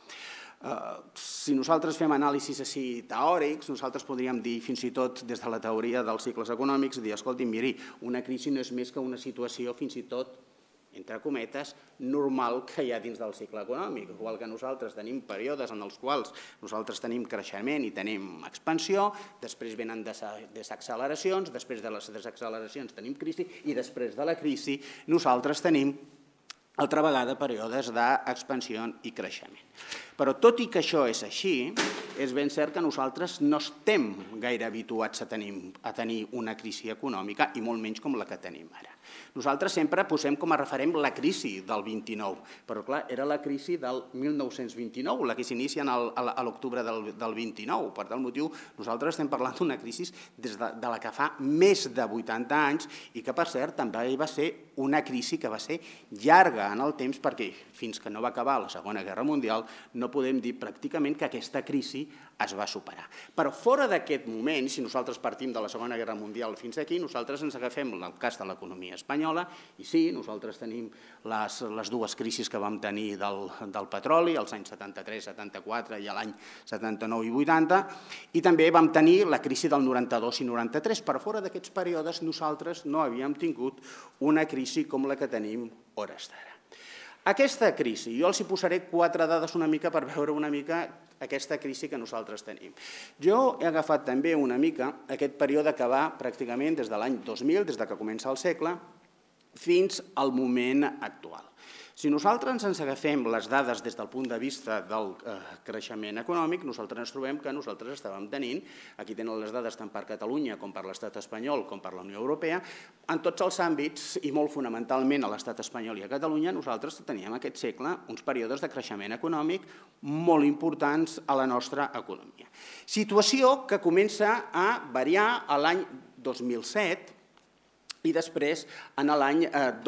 Si nosaltres fem anàlisis així teòrics, nosaltres podríem dir, fins i tot des de la teoria dels cicles econòmics, dir, escolti, miri, una crisi no és més que una situació fins i tot, entre cometes, normal que hi ha dins del cicle econòmic. Igual que nosaltres tenim períodes en els quals nosaltres tenim creixement i tenim expansió, després venen desacceleracions, després de les desacceleracions tenim crisi i després de la crisi nosaltres tenim altra vegada períodes d'expansió i creixement. Però tot i que això és així, és ben cert que nosaltres no estem gaire habituats a tenir una crisi econòmica i molt menys com la que tenim ara. Nosaltres sempre posem com a referent la crisi del 29, però clar, era la crisi del 1929, la que s'inicia a l'octubre del 29. Per tal motiu, nosaltres estem parlant d'una crisi de la que fa més de 80 anys i que, per cert, també va ser una crisi que va ser llarga en el temps perquè fins que no va acabar la Segona Guerra Mundial no podem dir pràcticament que aquesta crisi es va superar. Però fora d'aquest moment, si nosaltres partim de la Segona Guerra Mundial fins aquí, nosaltres ens agafem el cas de l'economia espanyola i sí, nosaltres tenim les dues crisis que vam tenir del petroli, els anys 73, 74 i l'any 79 i 80, i també vam tenir la crisi del 92 i 93, però fora d'aquests períodes nosaltres no havíem tingut una crisi com la que tenim hores d'ara. Aquesta crisi, jo els hi posaré 4 dades una mica per veure una mica aquesta crisi que nosaltres tenim. Jo he agafat també una mica aquest període que va pràcticament des de l'any 2000, des que comença el segle, fins al moment actual. Si nosaltres ens agafem les dades des del punt de vista del creixement econòmic, nosaltres ens trobem que nosaltres estàvem tenint, aquí tenen les dades tant per Catalunya com per l'estat espanyol com per la Unió Europea, en tots els àmbits i molt fonamentalment a l'estat espanyol i a Catalunya, nosaltres teníem aquest segle uns períodes de creixement econòmic molt importants a la nostra economia. Situació que comença a variar a l'any 2007, i després en l'any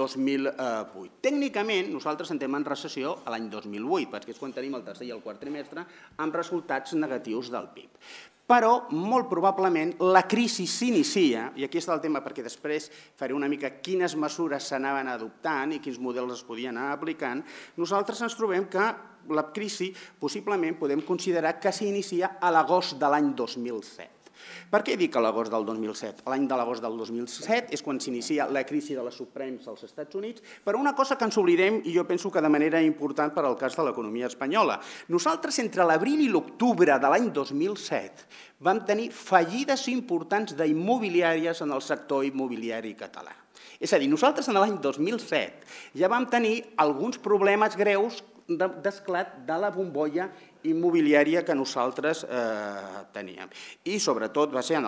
2008. Tècnicament, nosaltres entrem en recessió a l'any 2008, perquè és quan tenim el tercer i el quart trimestre amb resultats negatius del PIB. Però, molt probablement, la crisi s'inicia, i aquí està el tema perquè després faré una mica quines mesures s'anaven adoptant i quins models es podien anar aplicant, nosaltres ens trobem que la crisi possiblement podem considerar que s'inicia a l'agost de l'any 2007. Per què dic a l'agost del 2007? L'any de l'agost del 2007 és quan s'inicia la crisi de les subprems als Estats Units, però una cosa que ens oblidem, i jo penso que de manera important per al cas de l'economia espanyola. Nosaltres, entre l'abril i l'octubre de l'any 2007, vam tenir fallides importants d'immobiliàries en el sector immobiliari català. És a dir, nosaltres en l'any 2007 ja vam tenir alguns problemes greus d'esclat de la bombolla immobiliària que nosaltres teníem. I sobretot va ser en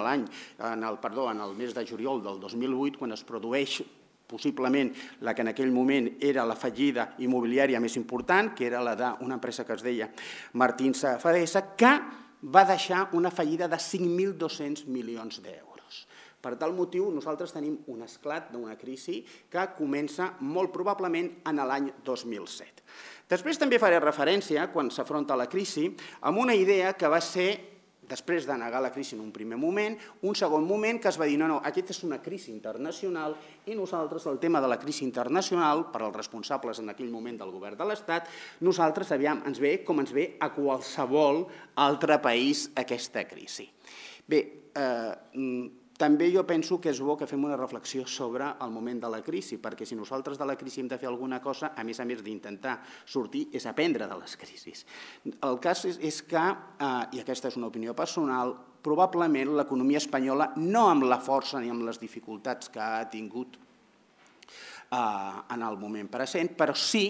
el mes de juliol del 2008 quan es produeix possiblement la que en aquell moment era la fallida immobiliària més important, que era la d'una empresa que es deia Martín Fadesa, que va deixar una fallida de 5.200 milions d'euros. Per tal motiu, nosaltres tenim un esclat d'una crisi que comença molt probablement en l'any 2007. Després també faré referència, quan s'afronta la crisi, amb una idea que va ser després de negar la crisi en un primer moment, un segon moment que es va dir no, aquesta és una crisi internacional i nosaltres el tema de la crisi internacional, per als responsables en aquell moment del govern de l'Estat, nosaltres ens ve com ens ve a qualsevol altre país aquesta crisi. Bé, també jo penso que és bo que fem una reflexió sobre el moment de la crisi, perquè si nosaltres de la crisi hem de fer alguna cosa, a més d'intentar sortir, és aprendre de les crisis. El cas és que, i aquesta és una opinió personal, probablement l'economia espanyola, no amb la força ni amb les dificultats que ha tingut en el moment present, però sí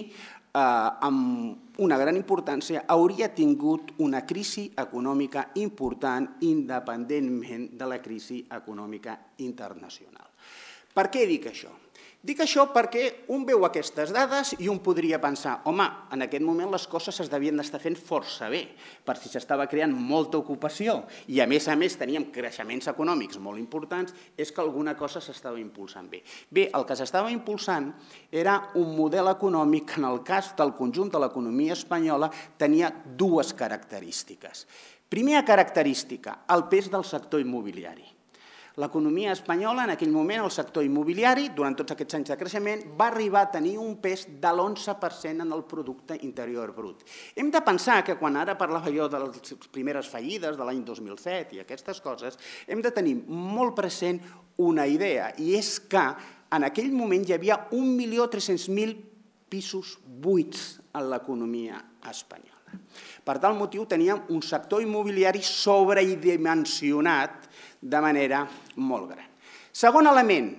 amb una gran importància, hauria tingut una crisi econòmica important independentment de la crisi econòmica internacional. Per què dic això? Dic això perquè un veu aquestes dades i un podria pensar, home, en aquest moment les coses es devien d'estar fent força bé, per si s'estava creant molta ocupació i a més teníem creixements econòmics molt importants, és que alguna cosa s'estava impulsant bé. Bé, el que s'estava impulsant era un model econòmic que en el cas del conjunt de l'economia espanyola tenia dues característiques. Primera característica, el pes del sector immobiliari. L'economia espanyola, en aquell moment, el sector immobiliari, durant tots aquests anys de creixement, va arribar a tenir un pes de l'11% en el producte interior brut. Hem de pensar que quan ara parlava jo de les primeres fallides de l'any 2007 i aquestes coses, hem de tenir molt present una idea, i és que en aquell moment hi havia 1.300.000 pisos buits en l'economia espanyola. Per tal motiu teníem un sector immobiliari sobredimensionat de manera molt gran. Segon element,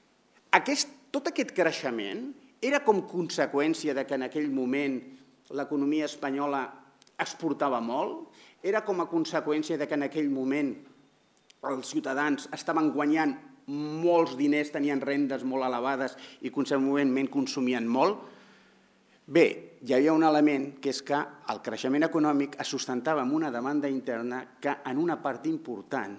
tot aquest creixement era com conseqüència que en aquell moment l'economia espanyola exportava molt, era com a conseqüència que en aquell moment els ciutadans estaven guanyant molts diners, tenien rendes molt elevades i conseqüentment consumien molt. Bé, hi havia un element que és que el creixement econòmic es sustentava amb una demanda interna que en una part important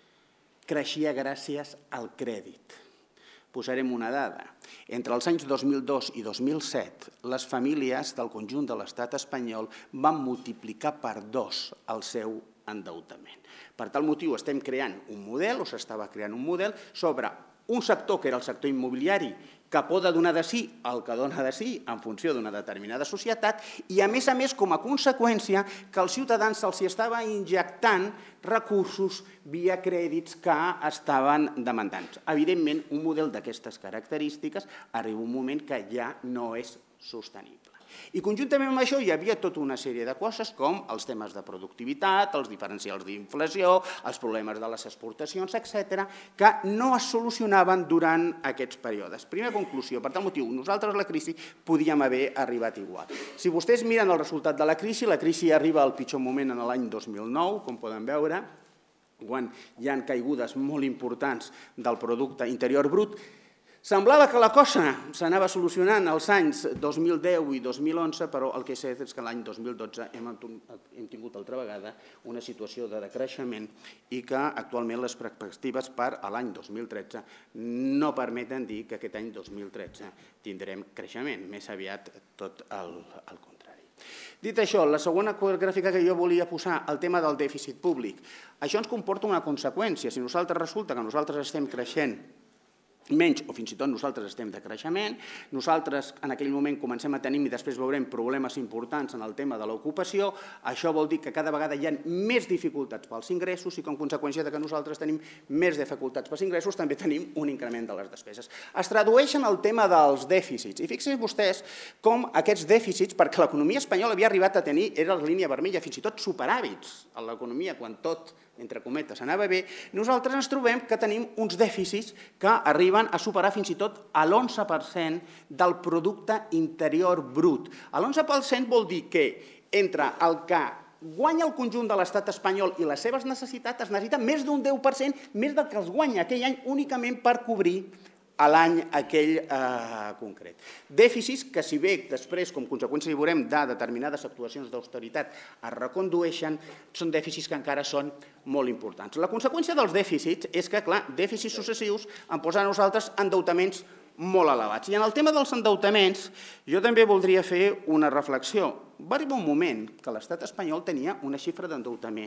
creixia gràcies al crèdit. Posarem una dada. Entre els anys 2002 i 2007, les famílies del conjunt de l'estat espanyol van multiplicar per 2 el seu endeutament. Per tal motiu estem creant un model, o s'estava creant un model, sobre un sector que era el sector immobiliari, que pot donar de si el que dona de si en funció d'una determinada societat i, a més, com a conseqüència, que als ciutadans se'ls estava injectant recursos via crèdits que estaven demandant. Evidentment, un model d'aquestes característiques arriba un moment que ja no és sostenible. I conjuntament amb això hi havia tota una sèrie de coses com els temes de productivitat, els diferencials d'inflació, els problemes de les exportacions, etc., que no es solucionaven durant aquests períodes. Primera conclusió, per tal motiu, nosaltres la crisi podíem haver arribat igual. Si vostès miren el resultat de la crisi arriba al pitjor moment en l'any 2009, com poden veure, quan hi ha caigudes molt importants del producte interior brut. Semblava que la cosa s'anava solucionant als anys 2010 i 2011, però el que és cert és que l'any 2012 hem tingut altra vegada una situació de decreixement i que actualment les perspectives per a l'any 2013 no permeten dir que aquest any 2013 tindrem creixement, més aviat tot el contrari. Dit això, la segona gràfica que jo volia posar, el tema del dèficit públic. Això ens comporta una conseqüència. Si resulta que nosaltres estem creixent menys, o fins i tot nosaltres estem de creixement, nosaltres en aquell moment comencem a tenir, i després veurem, problemes importants en el tema de l'ocupació, això vol dir que cada vegada hi ha més dificultats pels ingressos i com a conseqüència que nosaltres tenim més dificultats pels ingressos també tenim un increment de les despeses. Es tradueix en el tema dels dèficits, i fixin vostès com aquests dèficits, perquè l'economia espanyola havia arribat a tenir, era la línia vermella, fins i tot superàvits a l'economia, quan tot, entre cometes, anava bé, nosaltres ens trobem que tenim uns dèficits que arriben a superar fins i tot a l'11% del producte interior brut. L'11% vol dir que entre el que guanya el conjunt de l'estat espanyol i les seves necessitats es necessita més d'un 10% més del que es guanya aquell any únicament per cobrir a l'any aquell concret. Dèficits que, si bé després, com a conseqüència hi veurem, de determinades actuacions d'austeritat es recondueixen, són dèficits que encara són molt importants. La conseqüència dels dèficits és que, clar, dèficits successius en posen a nosaltres endeutaments molt elevats. I en el tema dels endeutaments, jo també voldria fer una reflexió. Va arribar un moment que l'estat espanyol tenia una xifra d'endeutament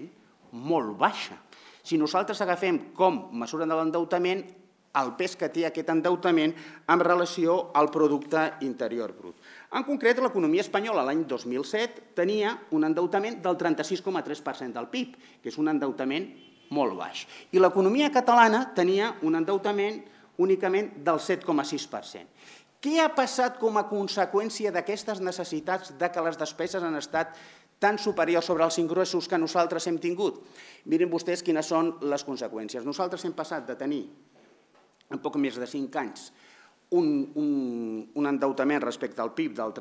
molt baixa. Si nosaltres agafem com mesura de l'endeutament, el pes que té aquest endeutament en relació al producte interior brut. En concret, l'economia espanyola l'any 2007 tenia un endeutament del 36,3% del PIB, que és un endeutament molt baix. I l'economia catalana tenia un endeutament únicament del 7,6%. Què ha passat com a conseqüència d'aquestes necessitats de que les despeses han estat tan superiors sobre els ingressos que nosaltres hem tingut? Miren vostès quines són les conseqüències. Nosaltres hem passat de tenir, en poc més de 5 anys, un endeutament respecte al PIB del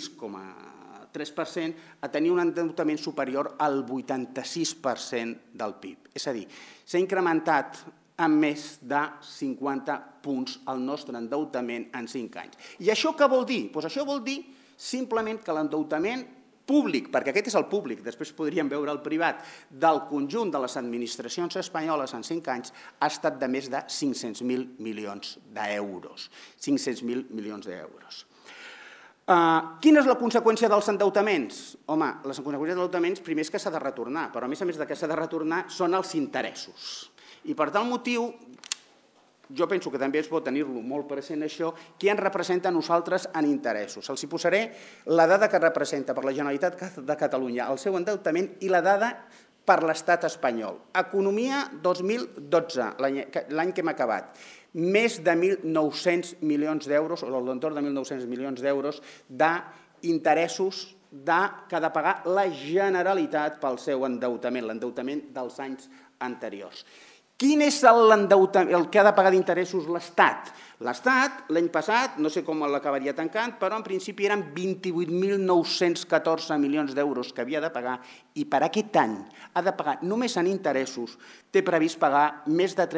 36,3% a tenir un endeutament superior al 86% del PIB. És a dir, s'ha incrementat en més de 50 punts el nostre endeutament en 5 anys. I això què vol dir? Doncs això vol dir simplement que l'endeutament públic, perquè aquest és el públic, després podríem veure el privat, del conjunt de les administracions espanyoles en 5 anys ha estat de més de 500.000 milions d'euros. 500.000 milions d'euros. Quina és la conseqüència dels endeutaments? Home, les conseqüències dels endeutaments primer és que s'ha de retornar, però a més de que s'ha de retornar són els interessos. I per tal motiu, jo penso que també es pot tenir-lo molt present això, què ens representa a nosaltres en interessos. Els hi posaré la dada que representa per la Generalitat de Catalunya el seu endeutament i la dada per l'estat espanyol. Economia 2012, l'any que hem acabat, més de 1.900 milions d'euros, o al l'entorn de 1.900 milions d'euros d'interessos que ha de pagar la Generalitat pel seu endeutament, l'endeutament dels anys anteriors. Quin és el que ha de pagar d'interessos l'Estat? L'Estat, l'any passat, no sé com l'acabaria tancant, però en principi eren 28.914 milions d'euros que havia de pagar i per aquest any ha de pagar només en interessos, té previst pagar més de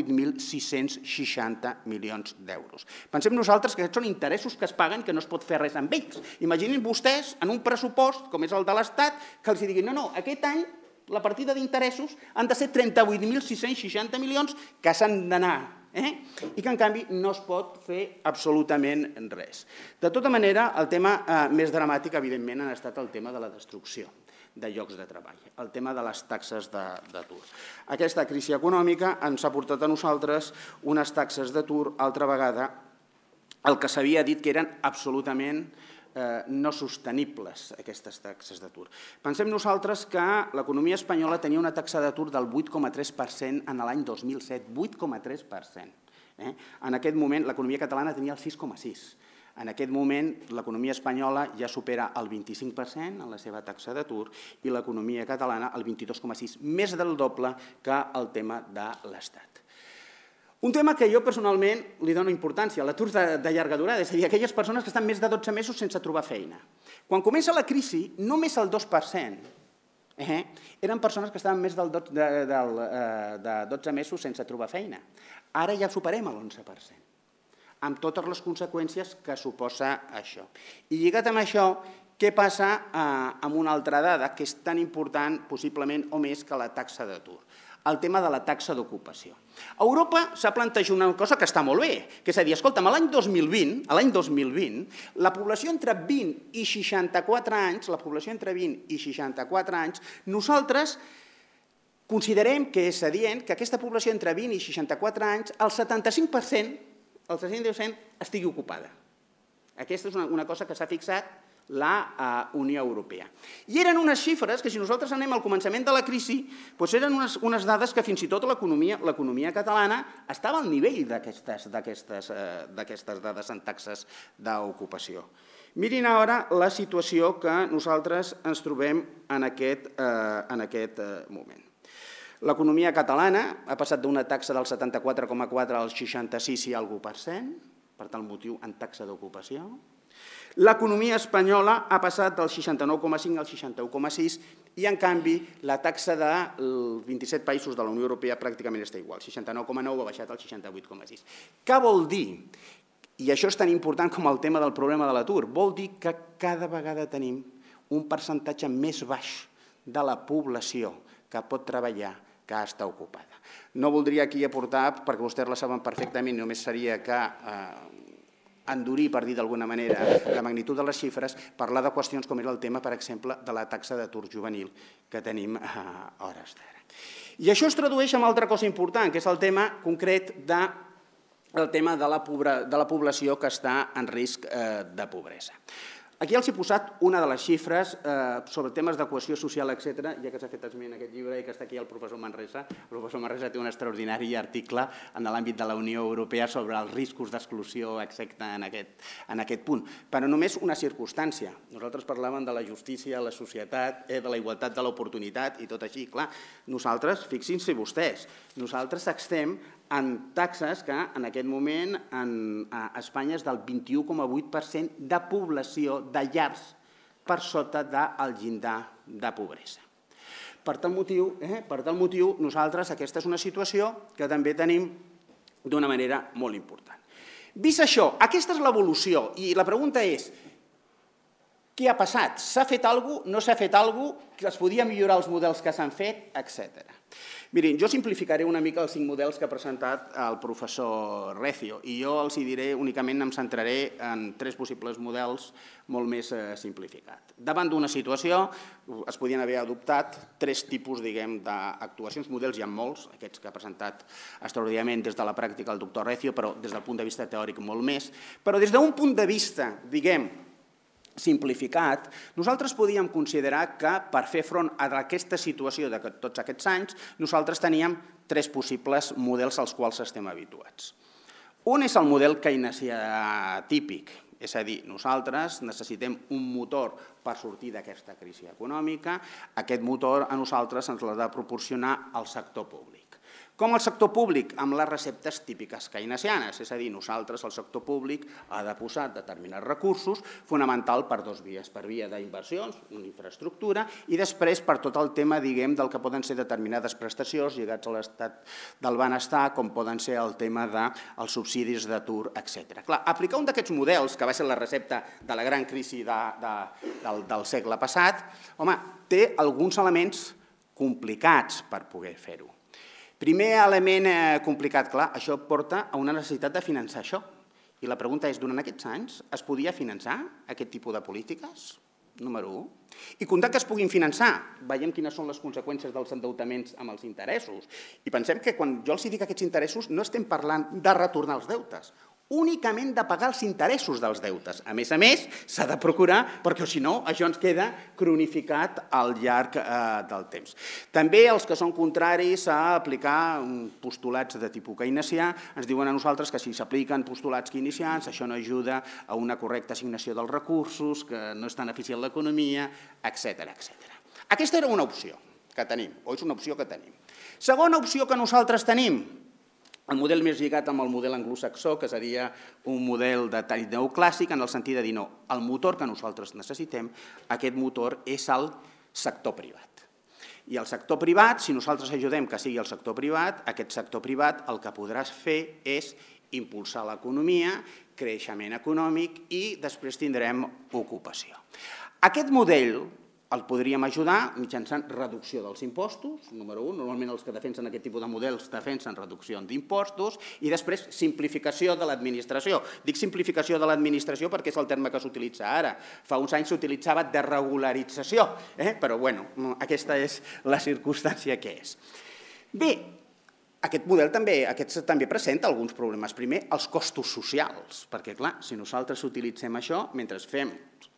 38.660 milions d'euros. Pensem nosaltres que aquests són interessos que es paguen que no es pot fer res amb ells. Imaginin vostès en un pressupost, com és el de l'Estat, que els diguin no, aquest any la partida d'interessos han de ser 38.660 milions que s'han d'anar i que en canvi no es pot fer absolutament res. De tota manera, el tema més dramàtic, evidentment, ha estat el tema de la destrucció de llocs de treball, el tema de les taxes d'atur. Aquesta crisi econòmica ens ha portat a nosaltres unes taxes d'atur, altra vegada, el que s'havia dit que eren absolutament no sostenibles, aquestes taxes d'atur. Pensem nosaltres que l'economia espanyola tenia una taxa d'atur del 8,3% en l'any 2007, 8,3%. En aquest moment l'economia catalana tenia el 6,6%. En aquest moment l'economia espanyola ja supera el 25% en la seva taxa d'atur i l'economia catalana el 22,6%, més del doble que el tema de l'Estat. Un tema que jo personalment li dono importància, l'atur de llarga durada, és a dir, aquelles persones que estan més de 12 mesos sense trobar feina. Quan comença la crisi, només el 2% eren persones que estaven més de 12 mesos sense trobar feina. Ara ja superem l'11%, amb totes les conseqüències que suposa això. I lligat amb això, què passa amb una altra dada que és tan important, possiblement, o més que la taxa d'atur? El tema de la taxa d'ocupació. A Europa s'ha plantejat una cosa que està molt bé, que és a dir, escolta'm, l'any 2020, la població entre 20 i 64 anys, nosaltres considerem que és adient que aquesta població entre 20 i 64 anys, el 75% estigui ocupada. Aquesta és una cosa que s'ha fixat la Unió Europea. I eren unes xifres que, si nosaltres anem al començament de la crisi, eren unes dades que fins i tot l'economia catalana estava al nivell d'aquestes dades en taxes d'ocupació. Mirin ara la situació que nosaltres ens trobem en aquest moment. L'economia catalana ha passat d'una taxa del 74,4% al 66 i alguna cosa, per tal motiu en taxa d'ocupació. L'economia espanyola ha passat del 69,5 al 61,6 i, en canvi, la taxa dels 27 països de la Unió Europea pràcticament està igual. 69,9 ha baixat al 68,6. Què vol dir? I això és tan important com el tema del problema de l'atur. Vol dir que cada vegada tenim un percentatge més baix de la població que pot treballar que està ocupada. No voldria aquí aportar, perquè vostès la saben perfectament, només seria que endurir, per dir d'alguna manera, la magnitud de les xifres, parlar de qüestions com era el tema, per exemple, de la taxa d'atur juvenil que tenim a hores d'ara. I això es tradueix en altra cosa important, que és el tema concret de la població que està en risc de pobresa. Aquí els he posat una de les xifres sobre temes de cohesió social, etc., ja que s'ha fet esment aquest llibre i que està aquí el professor Manresa. El professor Manresa té un extraordinari article en l'àmbit de la Unió Europea sobre els riscos d'exclusió, etc., en aquest punt. Però només una circumstància. Nosaltres parlàvem de la justícia, la societat, de la igualtat de l'oportunitat i tot així. Clar, nosaltres, fixin-se vostès, nosaltres estem en taxes que en aquest moment a Espanya és del 21,8% de població de llars per sota del llindar de pobresa. Per tal motiu, nosaltres aquesta és una situació que també tenim d'una manera molt important. Vist això, aquesta és l'evolució i la pregunta és què ha passat? S'ha fet alguna cosa? No s'ha fet alguna cosa? Es podia millorar els models que s'han fet, etc. Mirin, jo simplificaré una mica els 5 models que ha presentat el professor Recio i jo els diré, únicament em centraré en 3 possibles models molt més simplificats. Davant d'una situació es podien haver adoptat 3 tipus, diguem, d'actuacions, models hi ha molts, aquests que ha presentat extraordinàriament des de la pràctica el doctor Recio, però des del punt de vista teòric molt més, però des d'un punt de vista, diguem, simplificat, nosaltres podíem considerar que per fer front a aquesta situació de tots aquests anys, nosaltres teníem 3 possibles models als quals estem habituats. Un és el model keynesià típic, és a dir, nosaltres necessitem un motor per sortir d'aquesta crisi econòmica, aquest motor a nosaltres ens l'ha de proporcionar el sector públic. Com el sector públic? Amb les receptes típiques keynesianes, és a dir, nosaltres, el sector públic, ha de posar determinats recursos, fonamental per 2 vies, per via d'inversions, una infraestructura, i després per tot el tema, diguem, del que poden ser determinades prestacions lligats a l'estat del benestar, com poden ser el tema dels subsidis d'atur, etc. Clar, aplicar un d'aquests models, que va ser la recepta de la gran crisi del segle passat, home, té alguns elements complicats per poder fer-ho. Primer element complicat, clar, això porta a una necessitat de finançar això. I la pregunta és, durant aquests anys es podia finançar aquest tipus de polítiques? Número 1. I comptant que es puguin finançar, veiem quines són les conseqüències dels endeutaments amb els interessos. I pensem que quan jo els dic aquests interessos no estem parlant de retornar els deutes, únicament de pagar els interessos dels deutes. A més, s'ha de procurar, perquè si no, això ens queda cronificat al llarg del temps. També els que són contraris a aplicar postulats de tipus keynesià ens diuen a nosaltres que si s'apliquen postulats keynesians això no ajuda a una correcta assignació dels recursos, que no és tan eficient l'economia, etc. Aquesta era una opció que tenim, o és una opció que tenim. Segona opció que nosaltres tenim, el model més lligat amb el model anglosaxó, que seria un model de tall neoclàssic, en el sentit de dir no, el motor que nosaltres necessitem, aquest motor és el sector privat. I el sector privat, si nosaltres ajudem que sigui el sector privat, aquest sector privat el que podrà fer és impulsar l'economia, creixement econòmic i després tindrem ocupació. Aquest model el podríem ajudar mitjançant reducció dels impostos, número 1, normalment els que defensen aquest tipus de models defensen reducció d'impostos, i després simplificació de l'administració. Dic simplificació de l'administració perquè és el terme que s'utilitza ara. Fa uns anys s'utilitzava desregularització, però bueno, aquesta és la circumstància que és. Bé, aquest model també presenta alguns problemes. Primer, els costos socials, perquè clar, si nosaltres utilitzem això, mentre fem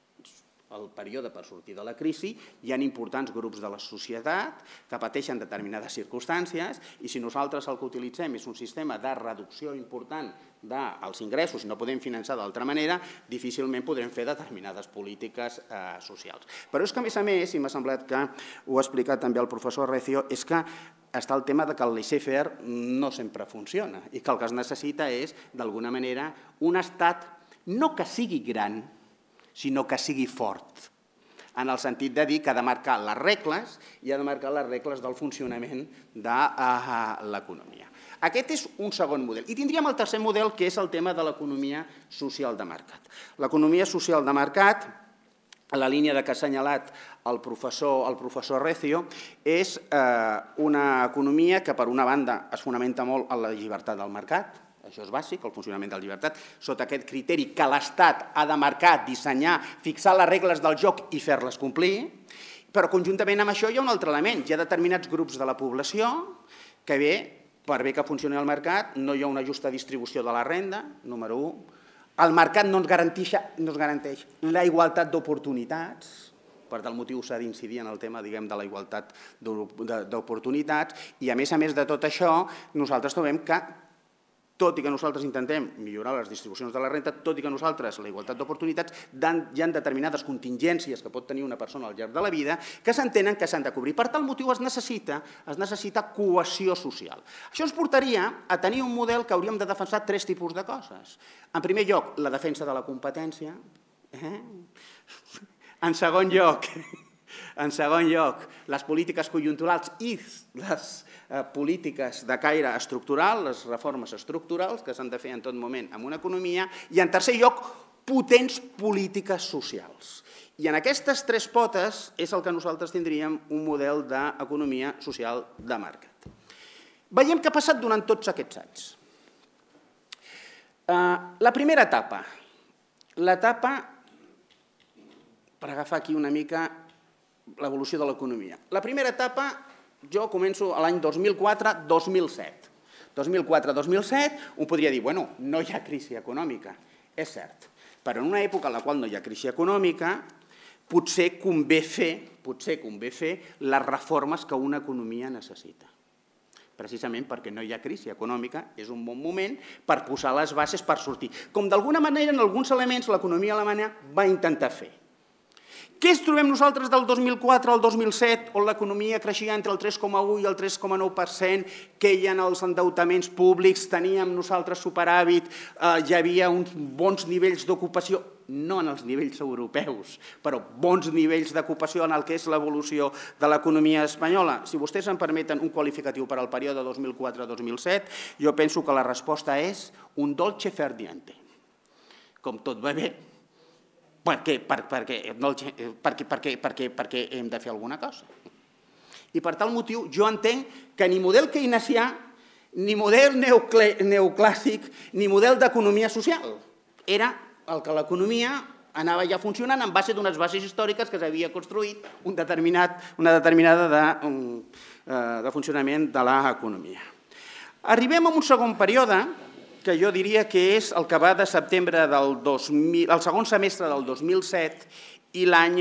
el període per sortir de la crisi, hi ha importants grups de la societat que pateixen determinades circumstàncies i si nosaltres el que utilitzem és un sistema de reducció important dels ingressos i no podem finançar d'altra manera, difícilment podrem fer determinades polítiques socials. Però és que, a més, i m'ha semblat que ho ha explicat també el professor Recio, és que està el tema que el laissez-faire no sempre funciona i que el que es necessita és, d'alguna manera, un estat no que sigui gran, sinó que sigui fort, en el sentit de dir que ha de marcar les regles i ha de marcar les regles del funcionament de l'economia. Aquest és un segon model. I tindríem el tercer model, que és el tema de l'economia social de mercat. L'economia social de mercat, a la línia que ha assenyalat el professor Recio, és una economia que, per una banda, es fonamenta molt en la llibertat del mercat, això és bàsic, el funcionament de la llibertat, sota aquest criteri que l'Estat ha de marcar, dissenyar, fixar les regles del joc i fer-les complir, però conjuntament amb això hi ha un altre element, hi ha determinats grups de la població que bé, per bé que funcioni el mercat, no hi ha una justa distribució de la renda, número 1, el mercat no ens garanteix la igualtat d'oportunitats, per tal motiu s'ha d'incidir en el tema de la igualtat d'oportunitats, i a més de tot això, nosaltres trobem que, tot i que nosaltres intentem millorar les distribucions de la renda, tot i que nosaltres la igualtat d'oportunitats, hi ha determinades contingències que pot tenir una persona al llarg de la vida que s'entenen que s'han de cobrir. Per tal motiu es necessita cohesió social. Això ens portaria a tenir un model que hauríem de defensar 3 tipus de coses. En primer lloc, la defensa de la competència. En segon lloc, les polítiques conjunturals i les polítiques de caire estructural, les reformes estructurals que s'han de fer en tot moment en una economia, i en tercer lloc, potents polítiques socials. I en aquestes 3 potes és el que nosaltres tindríem un model d'economia social de mercat. Veiem què ha passat durant tots aquests anys. La primera etapa, per agafar aquí una mica l'evolució de l'economia. La primera etapa, jo començo a l'any 2004-2007. 2004-2007, un podria dir, bueno, no hi ha crisi econòmica. És cert, però en una època en la qual no hi ha crisi econòmica, potser convé fer les reformes que una economia necessita. Precisament perquè no hi ha crisi econòmica, és un bon moment per posar les bases per sortir. Com d'alguna manera, en alguns elements, l'economia alemanya va intentar fer. Què ens trobem nosaltres del 2004 al 2007, on l'economia creixia entre el 3,1 i el 3,9%, queien els endeutaments públics, teníem nosaltres superàvit, hi havia uns bons nivells d'ocupació, no en els nivells europeus, però bons nivells d'ocupació en el que és l'evolució de l'economia espanyola. Si vostès em permeten un qualificatiu per al període 2004-2007, jo penso que la resposta és un dolce far niente. Com tot va bé, perquè hem de fer alguna cosa. I per tal motiu jo entenc que ni model keynesià, ni model neoclàssic, ni model d'economia social. Era el que l'economia anava ja funcionant en base d'unes bases històriques que s'havia construït una determinada de funcionament de l'economia. Arribem a un segon període que jo diria que és el que va de setembre del segon semestre del 2007 i l'any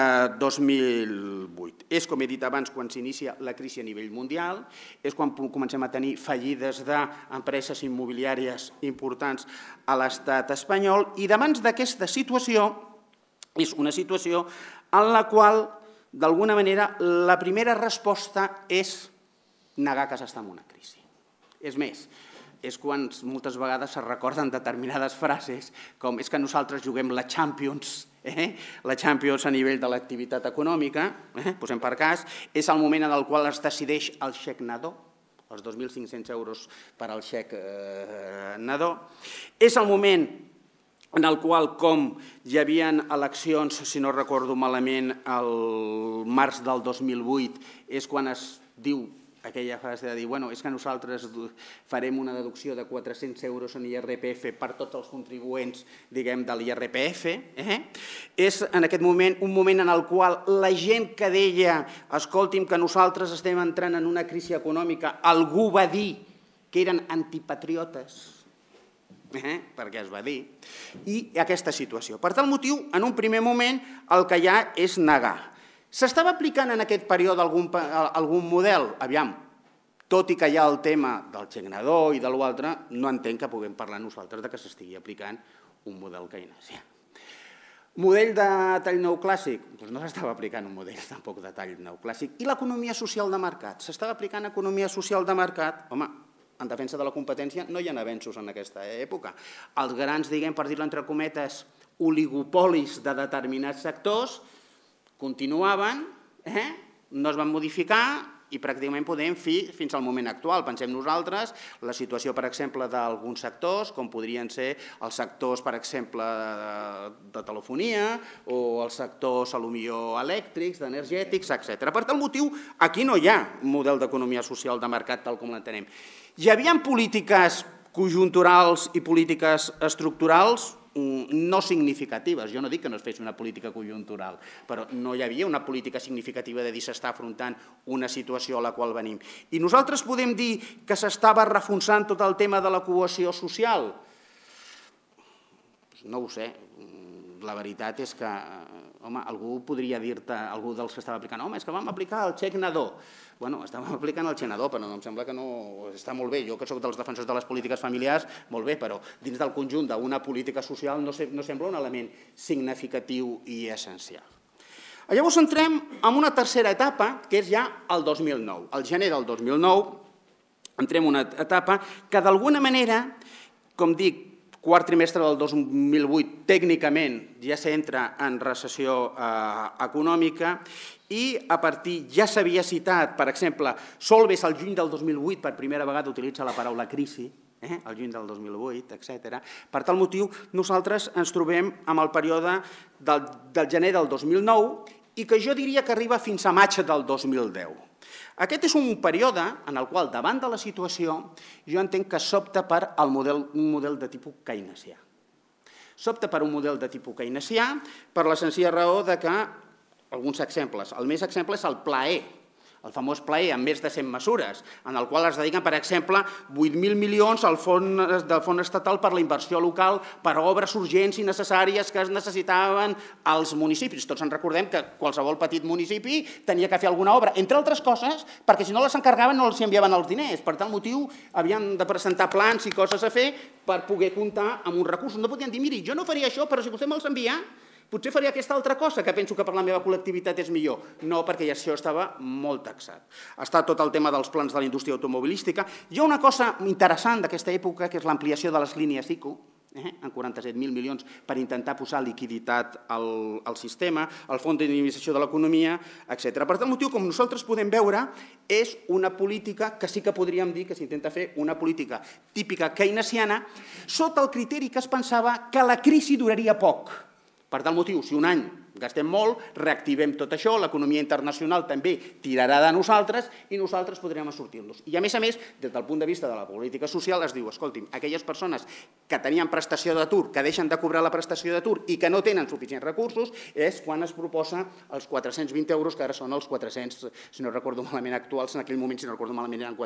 2008. És, com he dit abans, quan s'inicia la crisi a nivell mundial, és quan comencem a tenir fallides d'empreses immobiliàries importants a l'estat espanyol, i davant d'aquesta situació és una situació en la qual, d'alguna manera, la primera resposta és negar que s'està en una crisi. És més, és quan moltes vegades es recorden determinades frases com és que nosaltres juguem la Champions a nivell de l'activitat econòmica, posem per cas, és el moment en el qual es decideix el xec nadó, els 2.500 euros per al xec nadó. És el moment en el qual, com hi havia eleccions, si no recordo malament, al març del 2008, és quan es diu aquella frase de dir, bueno, és que nosaltres farem una deducció de 400 euros en IRPF per tots els contribuents, diguem, de l'IRPF. És en aquest moment un moment en el qual la gent que deia, escolti'm, que nosaltres estem entrant en una crisi econòmica, algú va dir que eren antipatriotes, perquè es va dir, i aquesta situació. Per tal motiu, en un primer moment, el que hi ha és negar. S'estava aplicant en aquest període algun model? Aviam, tot i que hi ha el tema del xec nadó i de l'altre, no entenc que puguem parlar nosaltres que s'estigui aplicant un model keynesià. Model de tall neoclàssic? Doncs no s'estava aplicant un model tampoc de tall neoclàssic. I l'economia social de mercat? S'estava aplicant economia social de mercat? Home, en defensa de la competència no hi ha avenços en aquesta època. Els grans, diguem, per dir-ho entre cometes, oligopolis de determinats sectors continuaven, no es van modificar i pràcticament podem fer fins al moment actual. Pensem nosaltres la situació, per exemple, d'alguns sectors, com podrien ser els sectors, per exemple, de telefonia o els sectors, potser, elèctrics, energètics, etc. Per tal motiu, aquí no hi ha un model d'economia social de mercat tal com l'entenem. Hi havia polítiques conjunturals i polítiques estructurals no significatives. Jo no dic que no es fes una política conjuntural, però no hi havia una política significativa de dir s'està afrontant una situació a la qual venim. I nosaltres podem dir que s'estava reforçant tot el tema de la cohesió social? No ho sé. La veritat és que, home, algú podria dir-te, algú dels que estava aplicant, home, és que vam aplicar el xec nadó. Bueno, estàvem aplicant el xec nadó, però em sembla que no... Està molt bé, jo que soc dels defensors de les polítiques familiars, molt bé, però dins del conjunt d'una política social no sembla un element significatiu i essencial. Llavors entrem en una tercera etapa, que és ja el 2009. Al gener del 2009 entrem en una etapa que d'alguna manera, com dic, quart trimestre del 2008, tècnicament ja s'entra en recessió econòmica i a partir, ja s'havia citat, per exemple, Solbes al juny del 2008 per primera vegada utilitza la paraula crisi, al juny del 2008, etc. Per tal motiu, nosaltres ens trobem amb el període del gener del 2009 i que jo diria que arriba fins a maig del 2010. Aquest és un període en el qual, davant de la situació, jo entenc que s'opta per un model de tipus keynesià. S'opta per un model de tipus keynesià per la senzilla raó que, alguns exemples, el més exemple és el Pla E, el famós Pla E amb més de 100 mesures, en el qual es dediquen, per exemple, 8.000 milions del Fons Estatal per la inversió local per obres urgents i necessàries que es necessitaven als municipis. Tots ens recordem que qualsevol petit municipi tenia que fer alguna obra, entre altres coses, perquè si no les encarregaven no els enviaven els diners. Per tal motiu, havien de presentar plans i coses a fer per poder comptar amb uns recursos. No podien dir, miri, jo no faria això, però si vostè me'ls envia, potser faria aquesta altra cosa, que penso que per la meva col·lectivitat és millor. No, perquè això estava molt taxat. Està tot el tema dels plans de la indústria automobilística. Hi ha una cosa interessant d'aquesta època, que és l'ampliació de les línies ICO, en 47.000 milions per intentar posar liquiditat al sistema, el Fons de Dinamització de l'Economia, etc. Per tal motiu, com nosaltres podem veure, és una política que sí que podríem dir que s'intenta fer una política típica keynesiana, sota el criteri que es pensava que la crisi duraria poc. Per tal motiu, si un any gastem molt, reactivem tot això, l'economia internacional també tirarà de nosaltres i nosaltres podrem sortir-nos. I a més, des del punt de vista de la política social es diu, escolti'm, aquelles persones que tenien prestació d'atur, que deixen de cobrar la prestació d'atur i que no tenen suficients recursos, és quan es proposa els 420 euros, que ara són els 400, si no recordo malament actuals, en aquell moment, si no recordo malament, eren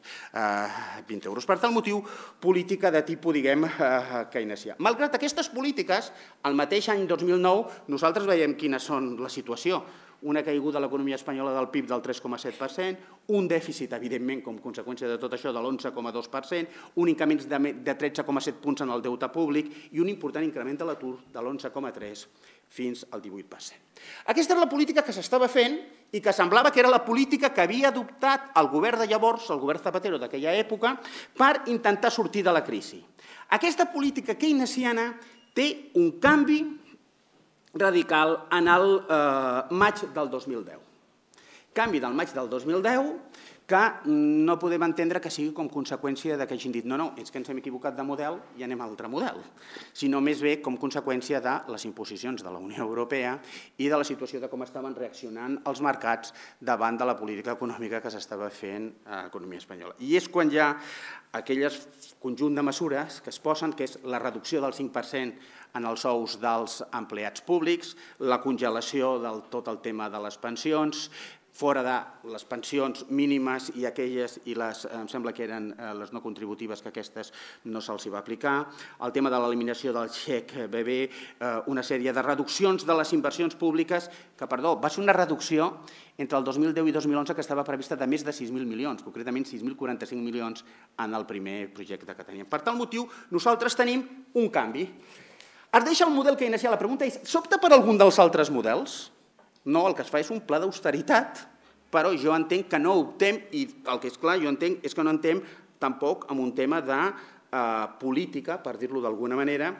420 euros. Per tal motiu, política de tipus, diguem, keynesià. Malgrat aquestes polítiques, el mateix any 2009, nosaltres veiem quina són la situació. Una caiguda de l'economia espanyola del PIB del 3,7%, un dèficit, evidentment, com a conseqüència de tot això, de l'11,2%, un increment de 13,7 punts en el deute públic i un important increment de l'atur de l'11,3% fins al 18%. Aquesta és la política que s'estava fent i que semblava que era la política que havia adoptat el govern de llavors, el govern Zapatero d'aquella època, per intentar sortir de la crisi. Aquesta política keynesiana té un canvi radical en el maig del 2010. Canvi del maig del 2010 que no podem entendre que sigui com conseqüència que hagin dit no, és que ens hem equivocat de model i anem a altre model, sinó més bé com conseqüència de les imposicions de la Unió Europea i de la situació de com estaven reaccionant els mercats davant de la política econòmica que s'estava fent a l'economia espanyola. I és quan hi ha aquell conjunt de mesures que es posen, que és la reducció del 5% en els sous dels empleats públics, la congelació de tot el tema de les pensions, fora de les pensions mínimes i aquelles, i em sembla que eren les no contributives, que aquestes no se'ls va aplicar, el tema de l'eliminació del xec bebè, una sèrie de reduccions de les inversions públiques, que, perdó, va ser una reducció entre el 2010 i 2011 que estava prevista de més de 6.000 milions, concretament 6.045 milions en el primer projecte que teníem. Per tal motiu, nosaltres tenim un canvi. Es deixa el model keynesià. La pregunta és, s'opta per algun dels altres models? No, el que es fa és un pla d'austeritat, però jo entenc que no optem, i el que és clar, jo entenc, és que no entenc tampoc en un tema de política, per dir-lo d'alguna manera,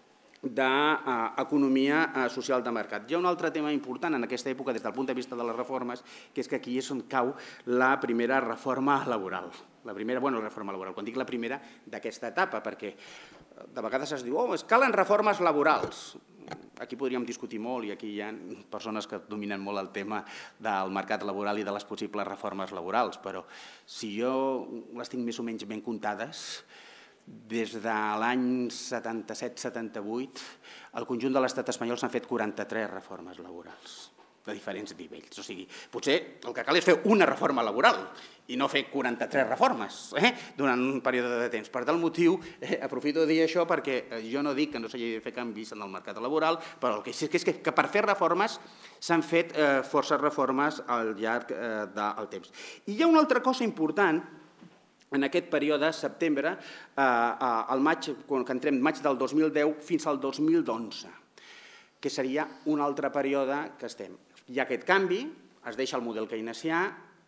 d'economia social de mercat. Hi ha un altre tema important en aquesta època des del punt de vista de les reformes, que és que aquí és on cau la primera reforma laboral. La primera, bueno, reforma laboral, quan dic la primera d'aquesta etapa, perquè de vegades es diu, es calen reformes laborals. Aquí podríem discutir molt i aquí hi ha persones que dominen molt el tema del mercat laboral i de les possibles reformes laborals, però si jo les tinc més o menys ben comptades, Des de l'any 77-78, al conjunt de l'estat espanyol s'han fet 43 reformes laborals de diferents nivells. O sigui, potser el que cal és fer una reforma laboral i no fer 43 reformes durant un període de temps. Per tal motiu, aprofito de dir això perquè jo no dic que no s'hagi de fer canvis en el mercat laboral, però el que sí és que per fer reformes s'han fet forces reformes al llarg del temps. I hi ha una altra cosa important en aquest període, setembre, al maig, quan entrem maig del 2010 fins al 2011, que seria un altre període que estem. Hi ha aquest canvi, es deixa el model keynesià,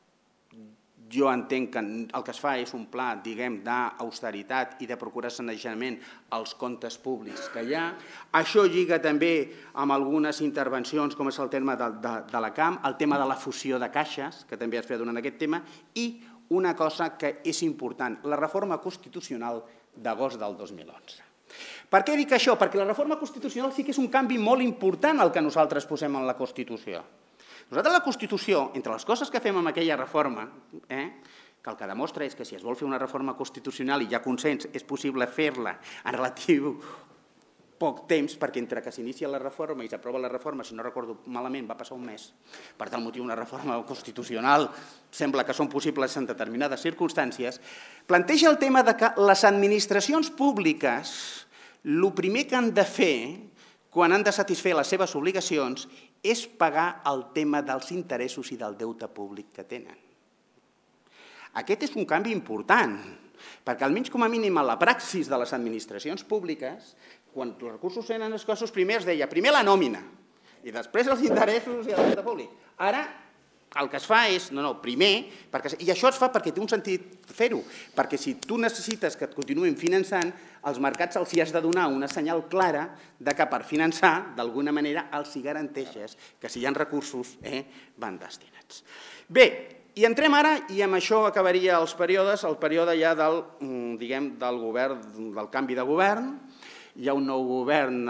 jo entenc que el que es fa és un pla, diguem, d'austeritat i de procurar sanejament als comptes públics que hi ha. Això lliga també amb algunes intervencions, com és el tema de la CAM, el tema de la fusió de caixes, que també es feia durant aquest tema, i una cosa que és important, la reforma constitucional d'agost del 2011. Per què dic això? Perquè la reforma constitucional sí que és un canvi molt important el que nosaltres posem en la Constitució. Nosaltres la Constitució, entre les coses que fem amb aquella reforma, que el que demostra és que si es vol fer una reforma constitucional i hi ha consens, és possible fer-la en relatiu poc temps, perquè entre que s'inicia la reforma i s'aprova la reforma, si no recordo malament, va passar un mes. Per tal motiu, una reforma constitucional sembla que són possibles en determinades circumstàncies, planteja el tema de que les administracions públiques el primer que han de fer quan han de satisfer les seves obligacions és pagar el tema dels interessos i del deute públic que tenen. Aquest és un canvi important, perquè almenys com a mínim a la praxis de les administracions públiques, quan els recursos eren escassos, primer es deia, primer la nòmina, i després els interessos i el deute públic. Ara el que es fa és, primer, i això es fa perquè té un sentit fer-ho, perquè si tu necessites que et continuïn finançant, als mercats els hi has de donar una senyal clara de que per finançar, d'alguna manera, els hi garanteixes que si hi ha recursos van destinats. Bé, i entrem ara, i amb això acabaria els períodes, el període ja del canvi de govern. Hi ha un nou govern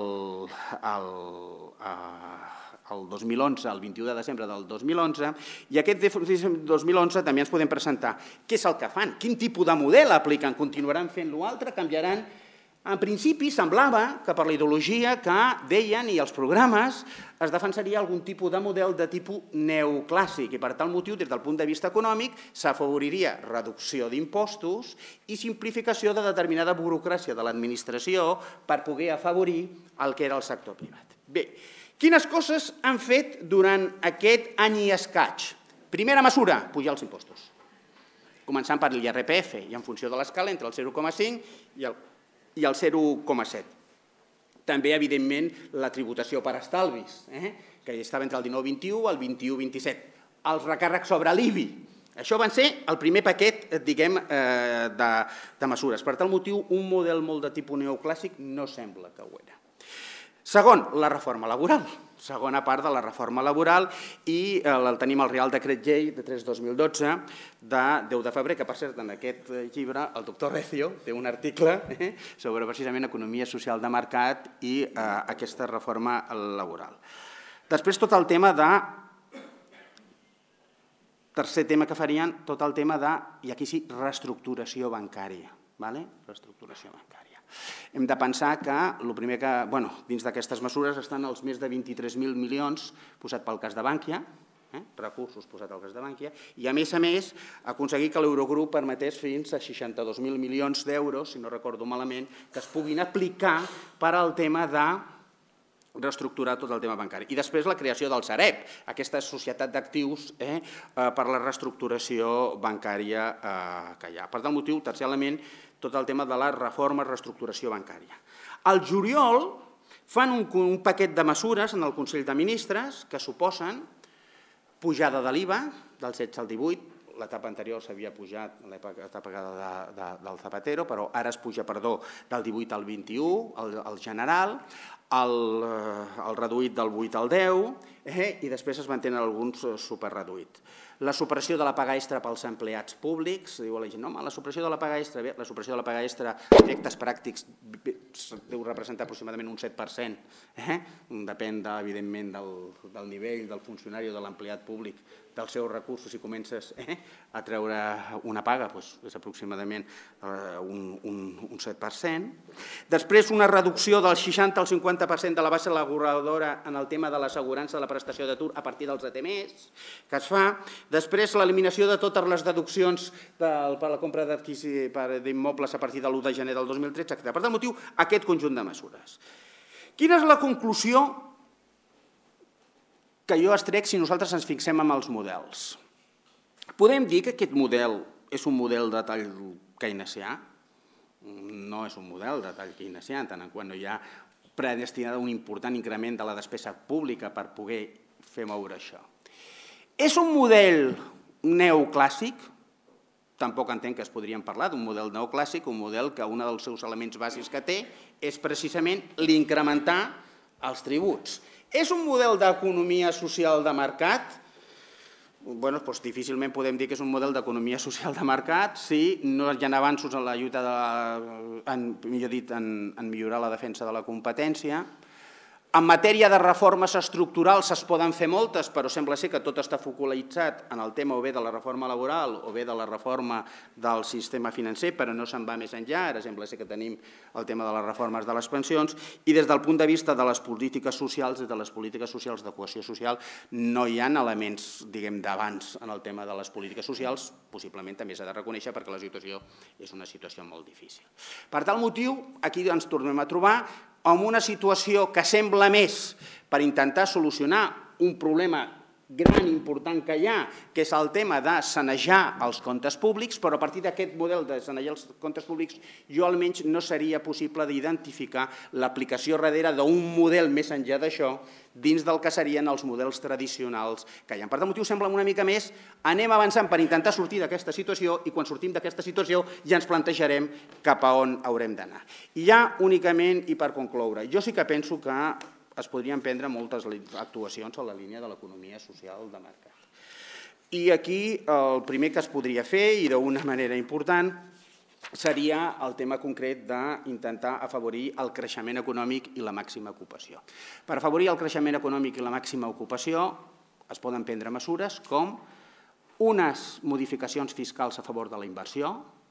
el 2011, el 21 de desembre del 2011, i aquest 2011 també ens podem presentar què és el que fan, quin tipus de model apliquen, continuaran fent l'altre, canviaran. En principi semblava que per la ideologia que deien i els programes es defensaria algun tipus de model de tipus neoclàssic i per tal motiu, des del punt de vista econòmic, s'afavoriria reducció d'impostos i simplificació de determinada burocràcia de l'administració per poder afavorir el que era el sector privat. Bé, quines coses han fet durant aquest any i escaig? Primera mesura, pujar els impostos. Començant per l'IRPF i en funció de l'escala entre el 0,5 i el 0,7. També, evidentment, la tributació per estalvis, que estava entre el 19-21 i el 21-27. Els recàrrecs sobre l'IBI. Això van ser el primer paquet, diguem, de mesures. Per tal motiu, un model molt de tipus neoclàssic no sembla que ho era. Segon, la reforma laboral. Segona part de la reforma laboral i el tenim al Real Decret Llei de 3/2012 de 10 de febrer, que per cert en aquest llibre el doctor Recio té un article sobre precisament economia social de mercat i aquesta reforma laboral. Després tot el tema de... Tercer tema que farien, tot el tema de, i aquí sí, reestructuració bancària. Reestructuració bancària. Hem de pensar que, el primer que, dins d'aquestes mesures estan els més de 23.000 milions posat pel cas de Bànquia, recursos posats al cas de Bànquia, i a més, aconseguir que l'Eurogrup permetés fins a 62.000 milions d'euros, si no recordo malament, que es puguin aplicar per al tema de reestructurar tot el tema bancari. I després la creació del Sareb, aquesta societat d'actius per la reestructuració bancària que hi ha. Per tal motiu, tercer element, tot el tema de la reforma i reestructuració bancària. Al juliol fan un paquet de mesures en el Consell de Ministres que suposen pujada de l'IVA del 16 al 18, l'etapa anterior s'havia pujat, l'etapa del Zapatero, però ara es puja, del 18 al 21, el general, el reduït del 8 al 10 i després es mantenen alguns superreduïts. La supressió de la paga extra pels empleats públics, diu la gent, no, la supressió de la paga extra, bé, la supressió de la paga extra, efectes pràctics deu representar aproximadament un 7%. Depèn, evidentment, del nivell del funcionari o de l'empleat públic, dels seus recursos. Si comences a treure una paga, és aproximadament un 7%. Després, una reducció del 60 al 50% de la base laboradora en el tema de l'assegurança de la prestació d'atur a partir dels ETMs, que es fa. Després, l'eliminació de totes les deduccions per la compra d'immobles a partir de l'1 de gener del 2013, etc. Per tal motiu, aquest conjunt de mesures. Quina és la conclusió que jo extrec si nosaltres ens fixem en els models? Podem dir que aquest model és un model de tall keynesià? No és un model de tall keynesià, en tant en quant no hi ha predestinada un important increment de la despesa pública per poder fer moure això. És un model neoclàssic? Tampoc entenc que es podríem parlar d'un model neoclàssic, un model que un dels seus elements bàsics que té és precisament l'incrementar els tributs. És un model d'economia social de mercat? Bé, difícilment podem dir que és un model d'economia social de mercat si no hi ha avanços en la lluita, millor dit, en millorar la defensa de la competència. En matèria de reformes estructurals es poden fer moltes, però sembla ser que tot està focalitzat en el tema o bé de la reforma laboral o bé de la reforma del sistema financer, però no se'n va més enllà. Ara sembla ser que tenim el tema de les reformes de les pensions i des del punt de vista de les polítiques socials, des de les polítiques socials de cohesió social, no hi ha elements, diguem, d'abans en el tema de les polítiques socials, possiblement també s'ha de reconèixer perquè la situació és una situació molt difícil. Per tal motiu, aquí ens tornem a trobar amb una situació que sembla més per intentar solucionar un problema gran, important que hi ha, que és el tema de sanejar els comptes públics, però a partir d'aquest model de sanejar els comptes públics jo almenys no seria possible d'identificar l'aplicació darrere d'un model més enllà d'això dins del que serien els models tradicionals que hi ha. Per tant, motiu sembla una mica més, anem avançant per intentar sortir d'aquesta situació i quan sortim d'aquesta situació ja ens plantejarem cap a on haurem d'anar. I ja únicament, i per concloure, jo sí que penso que es podrien prendre moltes actuacions a la línia de l'economia social de mercat. I aquí el primer que es podria fer, i d'una manera important, seria el tema concret d'intentar afavorir el creixement econòmic i la màxima ocupació. Per afavorir el creixement econòmic i la màxima ocupació es poden prendre mesures com unes modificacions fiscals a favor de la inversió.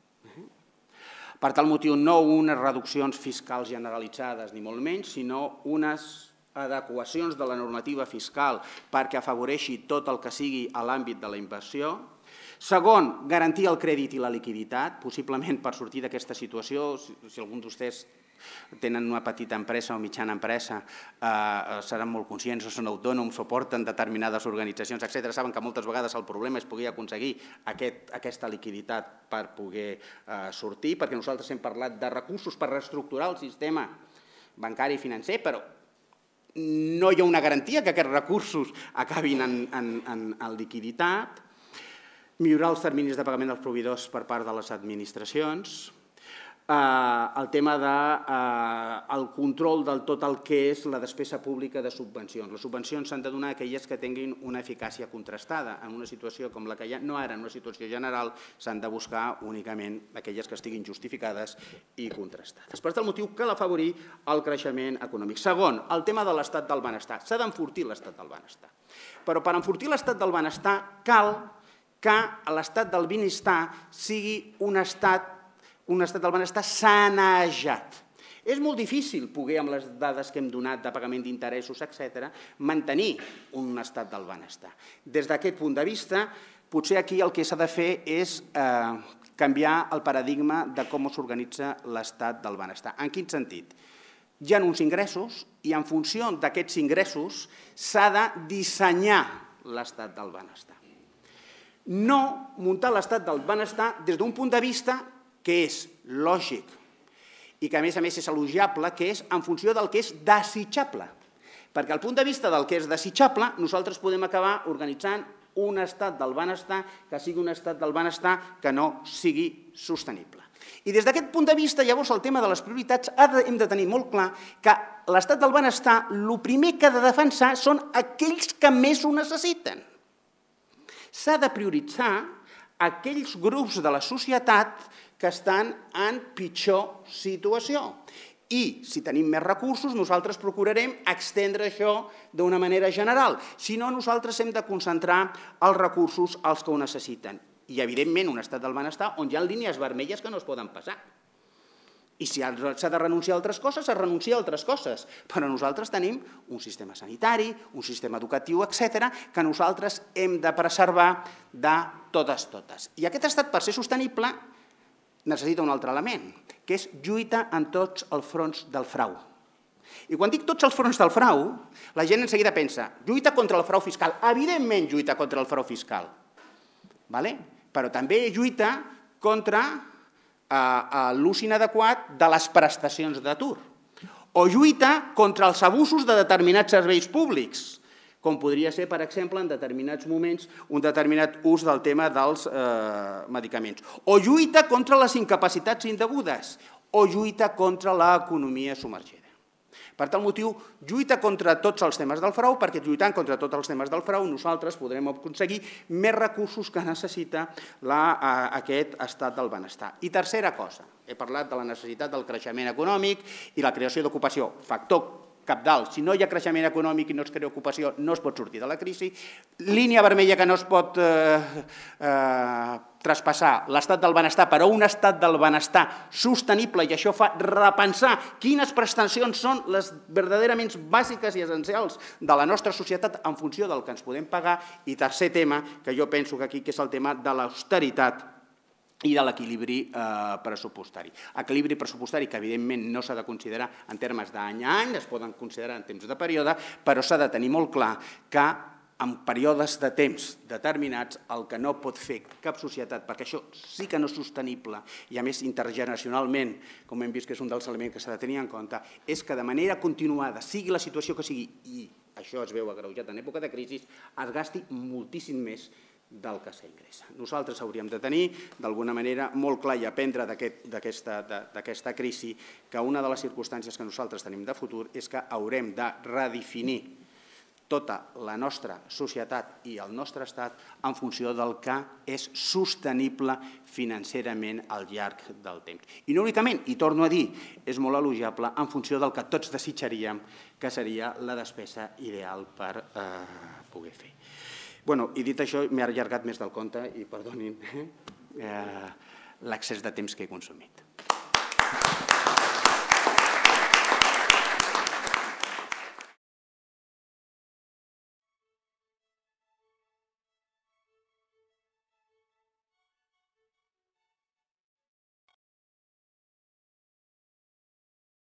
Per tal motiu, no unes reduccions fiscals generalitzades ni molt menys, sinó unes adequacions de la normativa fiscal perquè afavoreixi tot el que sigui a l'àmbit de la inversió. Segon, garantir el crèdit i la liquiditat, possiblement per sortir d'aquesta situació, si algun de vostès tenen una petita empresa o mitjana empresa, seran molt conscients o són autònoms o porten determinades organitzacions, etc. Saben que moltes vegades el problema és poder aconseguir aquesta liquiditat per poder sortir, perquè nosaltres hem parlat de recursos per reestructurar el sistema bancari i financer, però no hi ha una garantia que aquests recursos acabin en liquiditat. Millorar els terminis de pagament dels proveïdors per part de les administracions. El tema del control de tot el que és la despesa pública de subvencions. Les subvencions s'han de donar a aquelles que tinguin una eficàcia contrastada. En una situació com la que hi ha, no ara, en una situació general, s'han de buscar únicament aquelles que estiguin justificades i contrastades. Per tal motiu, cal afavorir el creixement econòmic. Segon, el tema de l'estat del benestar. S'ha d'enfortir l'estat del benestar. Però per enfortir l'estat del benestar cal que l'estat del benestar sigui un estat del benestar sanejat. És molt difícil poder, amb les dades que hem donat de pagament d'interessos, etc., mantenir un estat del benestar. Des d'aquest punt de vista, potser aquí el que s'ha de fer és canviar el paradigma de com s'organitza l'estat del benestar. En quin sentit? Hi ha uns ingressos i en funció d'aquests ingressos s'ha de dissenyar l'estat del benestar. No muntar l'estat del benestar des d'un punt de vista que és lògic i que a més és elogiable, que és en funció del que és desitjable. Perquè al punt de vista del que és desitjable, nosaltres podem acabar organitzant un estat del benestar que sigui un estat del benestar que no sigui sostenible. I des d'aquest punt de vista, llavors, el tema de les prioritats hem de tenir molt clar que l'estat del benestar, el primer que ha de defensar són aquells que més ho necessiten. S'ha de prioritzar aquells grups de la societat que estan en pitjor situació. I si tenim més recursos, nosaltres procurarem extendre això d'una manera general. Si no, nosaltres hem de concentrar els recursos als que ho necessiten. I, evidentment, un estat del benestar on hi ha línies vermelles que no es poden passar. I si s'ha de renunciar a altres coses, es renuncia a altres coses. Però nosaltres tenim un sistema sanitari, un sistema educatiu, etc., que nosaltres hem de preservar de totes. I aquest estat, per ser sostenible, necessita un altre element, que és lluita en tots els fronts del frau. I quan dic tots els fronts del frau, la gent en seguida pensa, lluita contra el frau fiscal. Evidentment lluita contra el frau fiscal, però també lluita contra l'ús inadequat de les prestacions d'atur. O lluita contra els abusos de determinats serveis públics, com podria ser, per exemple, en determinats moments, un determinat ús del tema dels medicaments. O lluita contra les incapacitats indegudes, o lluita contra l'economia submergida. Per tal motiu, lluita contra tots els temes del frau, perquè lluitant contra tots els temes del frau nosaltres podrem aconseguir més recursos que necessita aquest estat del benestar. I tercera cosa, he parlat de la necessitat del creixement econòmic i la creació d'ocupació, factor cabdal. Si no hi ha creixement econòmic i no es crea ocupació, no es pot sortir de la crisi. Línia vermella que no es pot traspassar, l'estat del benestar, però un estat del benestar sostenible, i això fa repensar quines prestacions són les verdaderament bàsiques i essencials de la nostra societat en funció del que ens podem pagar. I tercer tema, que jo penso que aquí és el tema de l'austeritat i de l'equilibri pressupostari. Equilibri pressupostari que, evidentment, no s'ha de considerar en termes d'any a any, es poden considerar en temps de període, però s'ha de tenir molt clar que en períodes de temps determinats el que no pot fer cap societat, perquè això sí que no és sostenible i, a més, intergeneracionalment, com hem vist que és un dels elements que s'ha de tenir en compte, és que de manera continuada, sigui la situació que sigui, i això es veu agreujat en època de crisi, es gasti moltíssim més del que s'ingressa. Nosaltres hauríem de tenir, d'alguna manera, molt clar i aprendre d'aquesta crisi que una de les circumstàncies que nosaltres tenim de futur és que haurem de redefinir tota la nostra societat i el nostre estat en funció del que és sostenible financerament al llarg del temps. I no únicament, i torno a dir, és molt elogiable en funció del que tots desitjaríem que seria la despesa ideal per poder fer. Bueno, i dit això, m'he allargat més del compte i perdonin l'excés de temps que he consumit.